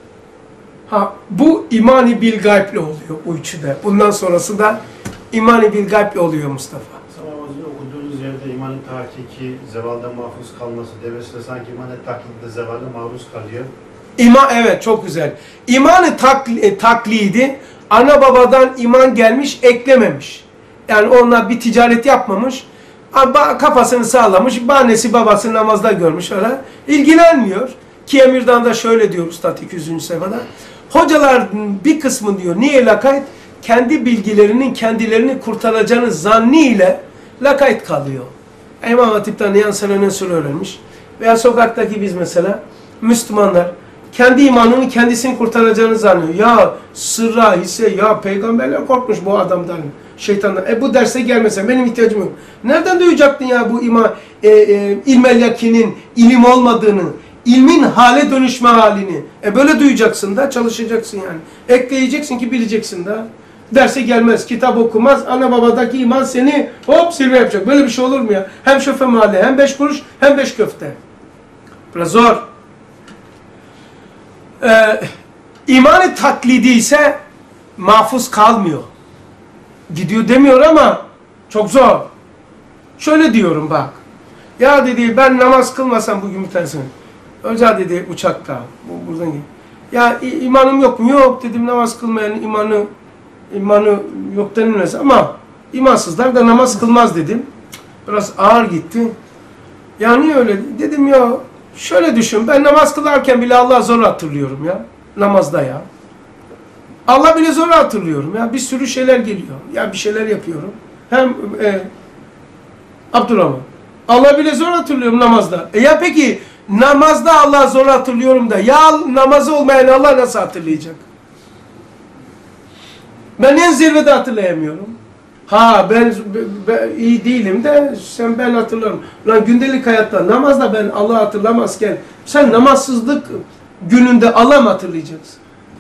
Ha, bu imani bil gayble oluyor bu üçü de. Bundan sonrası da imani bil gayble oluyor Mustafa. Sabahınızda okuduğunuz yerde iman-ı tahkiki, zevalda mahfuz kalması devesiyle sanki iman-ı tahkikde zevalde maruz kalıyor. İman, evet çok güzel. İman-ı takli, taklidi, ana babadan iman gelmiş, eklememiş. Yani onlar bir ticaret yapmamış, kafasını sağlamış, bahanesi babasını namazda görmüş öyle. İlgilenmiyor. Ki Emir'dan da şöyle diyor Üstad iki yüzüncü sayfada. Hocalar bir kısmı diyor, niye lakayt? Kendi bilgilerinin kendilerini kurtaracağını zanniyle lakayt kalıyor. İmam Hatip'ten Nihan Selenesül öğrenmiş. Veya sokaktaki biz mesela, Müslümanlar, kendi imanını kendisini kurtaracağını zannediyor. Ya sırra, hisse, ya peygamberler korkmuş bu adamdan, şeytandan. E bu derse gelmesen benim ihtiyacım yok. Nereden duyacaktın ya bu iman, e, e, ilmel yakinin ilim olmadığını, ilmin hale dönüşme halini. E böyle duyacaksın da çalışacaksın yani. Ekleyeceksin ki bileceksin da. Derse gelmez, kitap okumaz, ana babadaki iman seni hop silme yapacak. Böyle bir şey olur mu ya? Hem şöfe mahalle, hem beş kuruş, hem beş köfte. Biraz zor. Ee, imanı taklidi ise mahfuz kalmıyor. Gidiyor demiyor ama çok zor. Şöyle diyorum bak. Ya dedi ben namaz kılmasam bugün bir tanesini. Hoca dedi uçakta. Bu, buradan gel. Ya imanım yok mu? Yok dedim, namaz kılmayan imanı imanı yok denilmez ama imansızlar da namaz kılmaz dedim. Biraz ağır gitti. Ya niye öyle? Dedim ya şöyle düşün, ben namaz kılarken bile Allah'ı zor hatırlıyorum ya. Namazda ya. Allah bile zor hatırlıyorum ya. Bir sürü şeyler geliyor. Ya bir şeyler yapıyorum. Hem e, Abdurrahman. Allah bile zor hatırlıyorum namazda. E ya peki namazda Allah'ı zor hatırlıyorum da ya namazı olmayan Allah nasıl hatırlayacak? Ben en zirvede hatırlayamıyorum. Ha ben, ben iyi değilim de sen ben hatırlarım. Lan gündelik hayatta namazda ben Allah'ı hatırlamazken sen namazsızlık gününde Allah'ı mı hatırlayacaksın?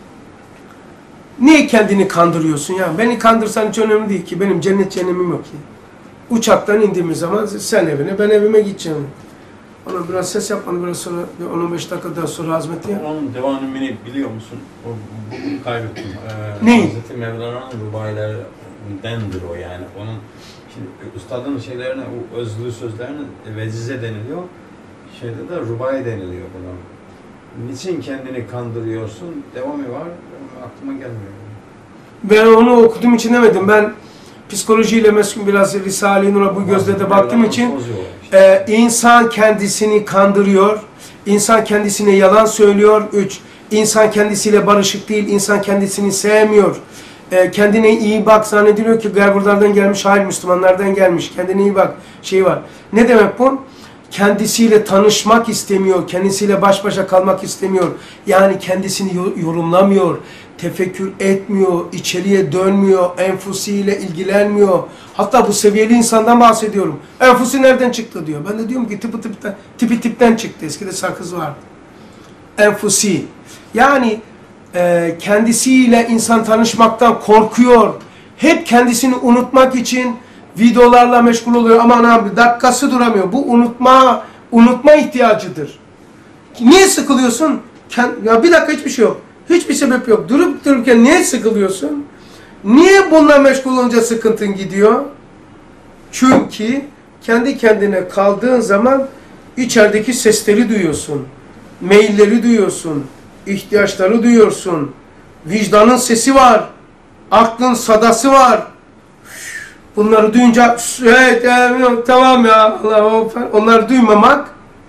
Niye kendini kandırıyorsun ya? Beni kandırsan hiç önemli değil ki. Benim cennet cehennemim yok ki. Uçaktan indiğimiz zaman sen evine, ben evime gideceğim. Ona biraz ses yapmanı biraz sonra on on beş dakika daha sonra hazmet ya. Onun devamını biliyor musun? O, bu kaybettim. Ee, Ne? Hazreti Mevlana'nın rubailerindendir o yani. Onun şimdi ustadın şeylerine, o özlü sözlerine vecize deniliyor. Şeyde de rubai deniliyor buna. Niçin kendini kandırıyorsun? Devamı var. Aklıma gelmiyor. Ben onu okuduğum için demedim. Ben psikolojiyle meşgul biraz Risale-i Nur'a bu gözle de baktığım için e, insan kendisini kandırıyor. İnsan kendisine yalan söylüyor. Üç, insan kendisiyle barışık değil. İnsan kendisini sevmiyor. e, kendine iyi bak zannediliyor ki gayburlardan gelmiş, hayır Müslümanlardan gelmiş. Kendine iyi bak şey var. Ne demek bu? Kendisiyle tanışmak istemiyor, kendisiyle baş başa kalmak istemiyor. Yani kendisini yorumlamıyor, tefekkür etmiyor, içeriye dönmüyor, enfusiyle ilgilenmiyor. Hatta bu seviyeli insandan bahsediyorum. Enfusi nereden çıktı diyor. Ben de diyorum ki tipi tipten, tipi tipten çıktı. Eskide sakız vardı. Enfusi. Yani e, kendisiyle insan tanışmaktan korkuyor. Hep kendisini unutmak için videolarla meşgul oluyor. Aman abi dakikası duramıyor. Bu unutma unutma ihtiyacıdır. Niye sıkılıyorsun? Ya bir dakika hiçbir şey yok. Hiçbir sebep yok. Durup dururken niye sıkılıyorsun? Niye bununla meşgul olunca sıkıntın gidiyor? Çünkü kendi kendine kaldığın zaman içerideki sesleri duyuyorsun. Mailleri duyuyorsun. İhtiyaçları duyuyorsun. Vicdanın sesi var. Aklın sadası var. Bunları duyunca evet, evet tamam ya Allah, onları duymamak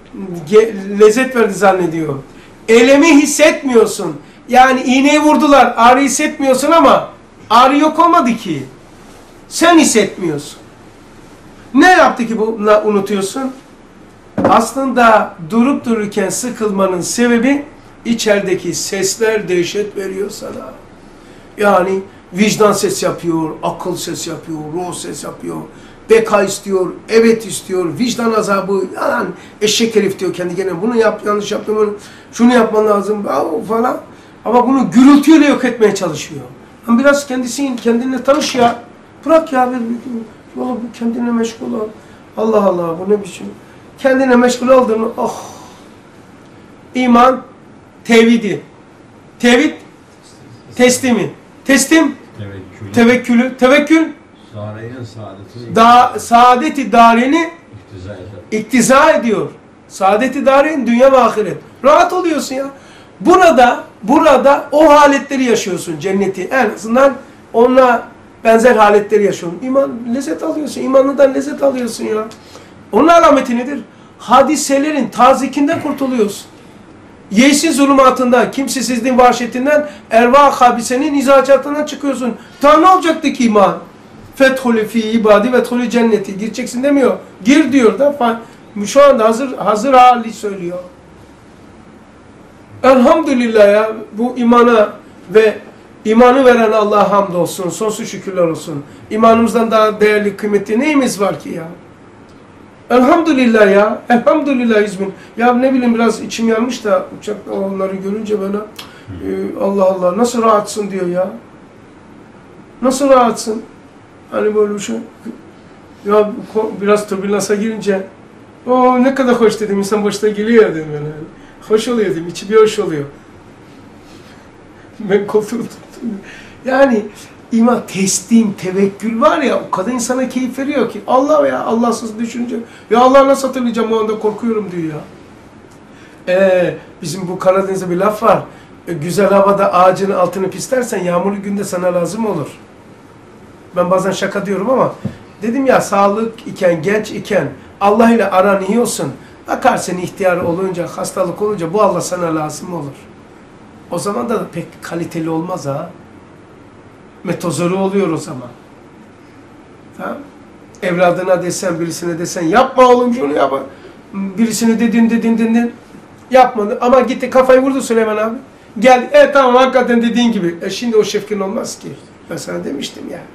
lezzet verdi zannediyor. Elemi hissetmiyorsun. Yani iğneyi vurdular. Ağrı hissetmiyorsun ama ağrı yok olmadı ki. Sen hissetmiyorsun. Ne yaptı ki bununla unutuyorsun? Aslında durup dururken sıkılmanın sebebi içerideki sesler dehşet veriyor sana. Yani vicdan ses yapıyor, akıl ses yapıyor, ruh ses yapıyor. Beka istiyor, evet istiyor, vicdan azabı, yani eşek herif diyor kendi kendine. Bunu yap, yanlış yaptım, bunu, şunu yapman lazım falan. Ama bunu gürültüyle yok etmeye çalışıyor. Ama biraz kendisini, kendinle tanış ya. Bırak ya, yola kendine meşgul ol. Allah Allah, bu ne biçim? Kendine meşgul oldun mu? Oh! İman, tevhidi. Tevhid, teslimi. Teslim, Tevekkül. tevekkülü. Tevekkül, Darenin saadetini da, saadeti dareni iktiza eder. iktiza ediyor. Saadeti darenin dünya ve ahiret. Rahat oluyorsun ya. Burada, burada o haletleri yaşıyorsun cenneti. En azından onunla benzer haletleri yaşıyorsun. İman, lezzet alıyorsun. İmanlıdan lezzet alıyorsun ya. Onun alameti nedir? Hadiselerin tazikinden kurtuluyorsun. Yeşil zulümatından, kimsesizliğin vahşetinden, ervah habisenin izacatından çıkıyorsun. Ta ne olacaktı ki iman? Fethulü fi ibadi ve tülü cenneti. Gireceksin demiyor. Gir diyor da. Şu anda hazır hazır hali söylüyor. Elhamdülillah ya. Bu imana ve imanı veren Allah'a hamdolsun. Sonsuz şükürler olsun. İmanımızdan daha değerli, kıymetli neyimiz var ki ya? Elhamdülillah ya. Elhamdülillah hizmin. Ya ne bileyim biraz içim yanmış da uçakta onları görünce böyle e, Allah Allah nasıl rahatsın diyor ya. Nasıl rahatsın? Hani böyle bir şey. Ya biraz türbülansa girince o ne kadar hoş dedim. İnsan başta geliyor dedim yani. Hoş oluyor dedim. İçi bir hoş oluyor. Ben koltuğu tuttum. Yani İman, teslim, tevekkül var ya, o kadar insana keyif veriyor ki. Allah ya, Allahsız düşünce. Ya Allah nasıl hatırlayacağım, o anda korkuyorum diyor ya. Ee, bizim bu Karadeniz'de bir laf var. E, güzel havada ağacın altını pislersen yağmurlu günde sana lazım olur. Ben bazen şaka diyorum ama dedim ya, sağlık iken, genç iken Allah ile aran iyi olsun. Bakarsın ihtiyar olunca, hastalık olunca bu Allah sana lazım olur. O zaman da pek kaliteli olmaz ha. Metozori oluyor o zaman. Tamam. Evladına desen, birisine desen yapma oğlum şunu yapma. Birisine dedin dedin dedin yapmadı ama gitti kafayı vurdu Süleyman abi. Gel, evet tamam hakikaten dediğin gibi. E şimdi o şefkin olmaz ki. Ben sana demiştim ya.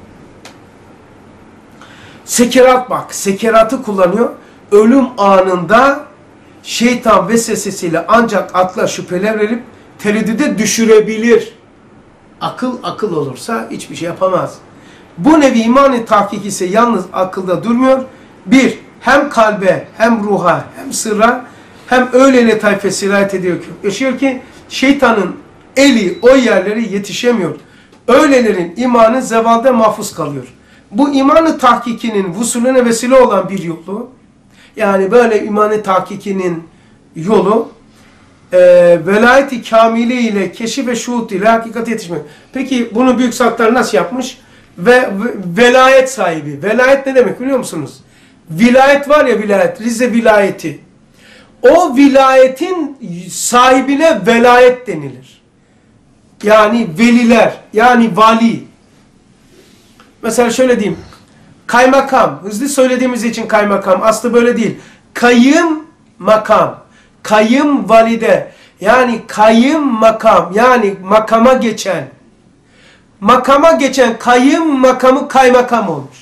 Sekerat bak, sekeratı kullanıyor. Ölüm anında şeytan vesvesesiyle ancak akla şüpheler verip tereddüde düşürebilir. Akıl akıl olursa hiçbir şey yapamaz. Bu nevi iman-ı tahkik ise yalnız akılda durmuyor. Bir, hem kalbe, hem ruha, hem sırra, hem öyle letaife sirayet ediyor ki, yaşıyor ki şeytanın eli o yerlere yetişemiyor. Öylelerin imanı zevalde mahfuz kalıyor. Bu iman-ı tahkikinin vusulüne vesile olan bir yolu, yani böyle iman-ı tahkikinin yolu, e, velayet-i kamile ile keşif ve şuhud ile hakikate yetişmek. Peki bunu büyük zatlar nasıl yapmış? Ve, ve velayet sahibi. Velayet ne demek biliyor musunuz? Vilayet var ya, vilayet, Rize vilayeti. O vilayetin sahibine velayet denilir. yani veliler, yani vali. Mesela şöyle diyeyim, kaymakam, hızlı söylediğimiz için kaymakam, aslı böyle değil. Kayım makam, kayım valide, yani kayım makam, yani makama geçen, makama geçen kayım makamı kaymakam olmuş.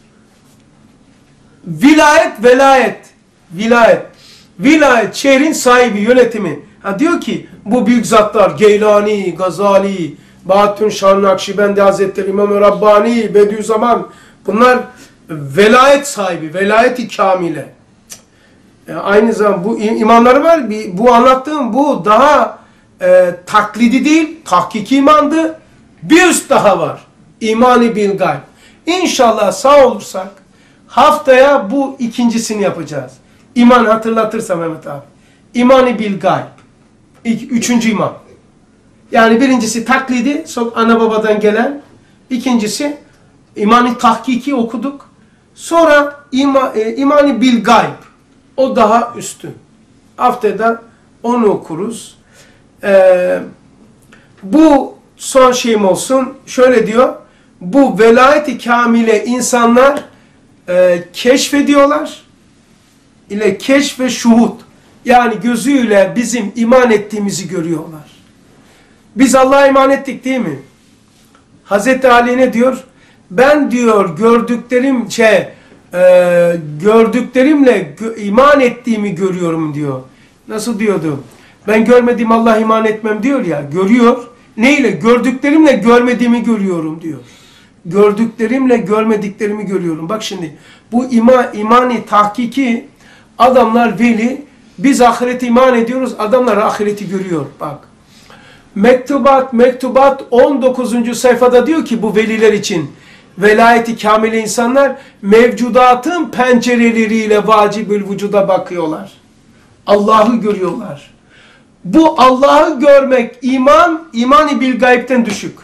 Vilayet, velayet, vilayet, vilayet, şehrin sahibi, yönetimi. Ha diyor ki, bu büyük zatlar, Geylani, Gazali, Bahattin Şah Nakşibendi Hazretleri, İmam-ı Rabbani, Bediüzzaman, bunlar velayet sahibi, velayet-i kamile. Yani aynı zamanda bu imamları var, bu anlattığım bu daha e, taklidi değil, tahkiki imandı. Bir üst daha var, İmani bil gayb. İnşallah sağ olursak haftaya bu ikincisini yapacağız. İman hatırlatırsa Mehmet abi. İmani bil gayb. Üçüncü iman. Yani birincisi taklidi, ana babadan gelen. İkincisi imani tahkiki okuduk. Sonra ima, e, imani bil gayb. O daha üstün. Haftada onu okuruz. Ee, bu son şeyim olsun. Şöyle diyor. Bu velayet-i kamile insanlar e, keşfediyorlar. İle keşf ve şuhud. Yani gözüyle bizim iman ettiğimizi görüyorlar. Biz Allah'a iman ettik değil mi? Hazreti Ali ne diyor? Ben diyor gördüklerim şey, e, gördüklerimle gö iman ettiğimi görüyorum diyor. Nasıl diyordu? Ben görmediğim Allah'a iman etmem diyor ya. Görüyor. Neyle? Gördüklerimle görmediğimi görüyorum diyor. Gördüklerimle görmediklerimi görüyorum. Bak şimdi bu ima, imani tahkiki adamlar veli. Biz ahireti iman ediyoruz. Adamlar ahireti görüyor. Bak. Mektubat, mektubat on dokuzuncu sayfada diyor ki bu veliler için velayeti kamile insanlar mevcudatın pencereleriyle vacibül vücuda bakıyorlar. Allah'ı görüyorlar. Bu Allah'ı görmek iman, imani bil gayb'ten düşük.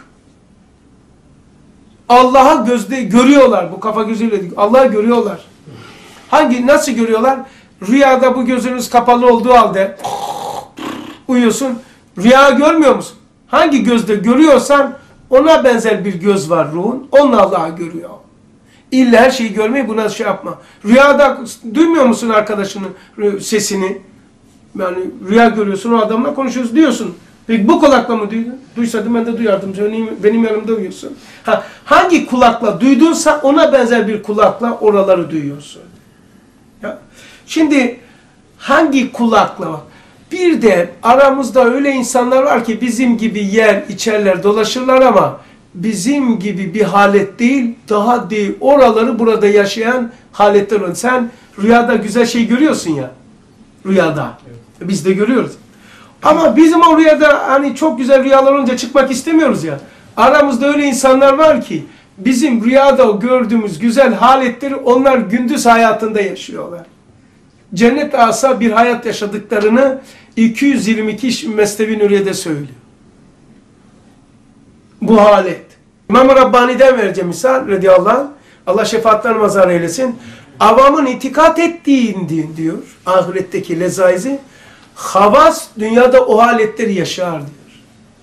Allah'ı gözde görüyorlar. Bu kafa gözüyle Allah'ı görüyorlar. Hangi nasıl görüyorlar? Rüyada bu gözünüz kapalı olduğu halde uyuyorsun. Rüya görmüyor musun? Hangi gözde görüyorsan ona benzer bir göz var ruhun. Onunla Allah'ı görüyor. İlla her şeyi görmeyi buna şey yapma. Rüyada duymuyor musun arkadaşının sesini? Yani rüya görüyorsun, o adamla konuşuyorsun diyorsun. Peki bu kulakla mı duydun? Duysaydım ben de duyardım. Benim, benim yanımda uyuyorsun. Ha, hangi kulakla duydunsa ona benzer bir kulakla oraları duyuyorsun. Ya. Şimdi hangi kulakla? Bir de aramızda öyle insanlar var ki bizim gibi yer, içerler, dolaşırlar ama bizim gibi bir halet değil, daha değil. Oraları burada yaşayan haletler olan. Sen rüyada güzel şey görüyorsun ya. Rüyada. Evet. Biz de görüyoruz. Ama bizim o rüyada hani çok güzel rüyalar olunca çıkmak istemiyoruz ya. Aramızda öyle insanlar var ki bizim rüyada gördüğümüz güzel haletleri onlar gündüz hayatında yaşıyorlar. Cennet asa bir hayat yaşadıklarını iki yüz yirmi iki Mesnevi Nuriye'de söylüyor. Bu halet. İmam-ı Rabbani'den vereceğim misal radıyallahu anh. Allah şefaatler mazhar eylesin. Avamın itikat ettiğini diyor. Ahiretteki lezaizi. Havas dünyada o haletleri yaşar diyor.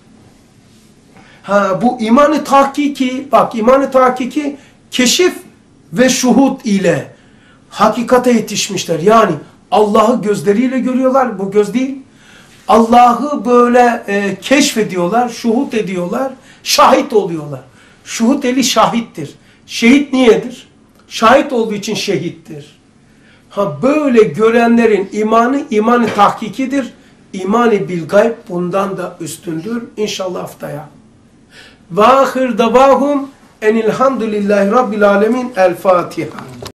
Ha bu iman-ı tahkiki, bak iman-ı tahkiki keşif ve şuhud ile hakikate yetişmişler. Yani Allah'ı gözleriyle görüyorlar. Bu göz değil. Allah'ı böyle e, keşfediyorlar, şuhud ediyorlar, şahit oluyorlar. Şuhud eli şahittir. Şehit niyedir? Şahit olduğu için şehittir. Ha böyle görenlerin imanı imanı tahkikidir. İmanı bil gayb bundan da üstündür. İnşallah haftaya. Ve ahir davahum enilhamdülillahi rabbil alemin. El Fatiha.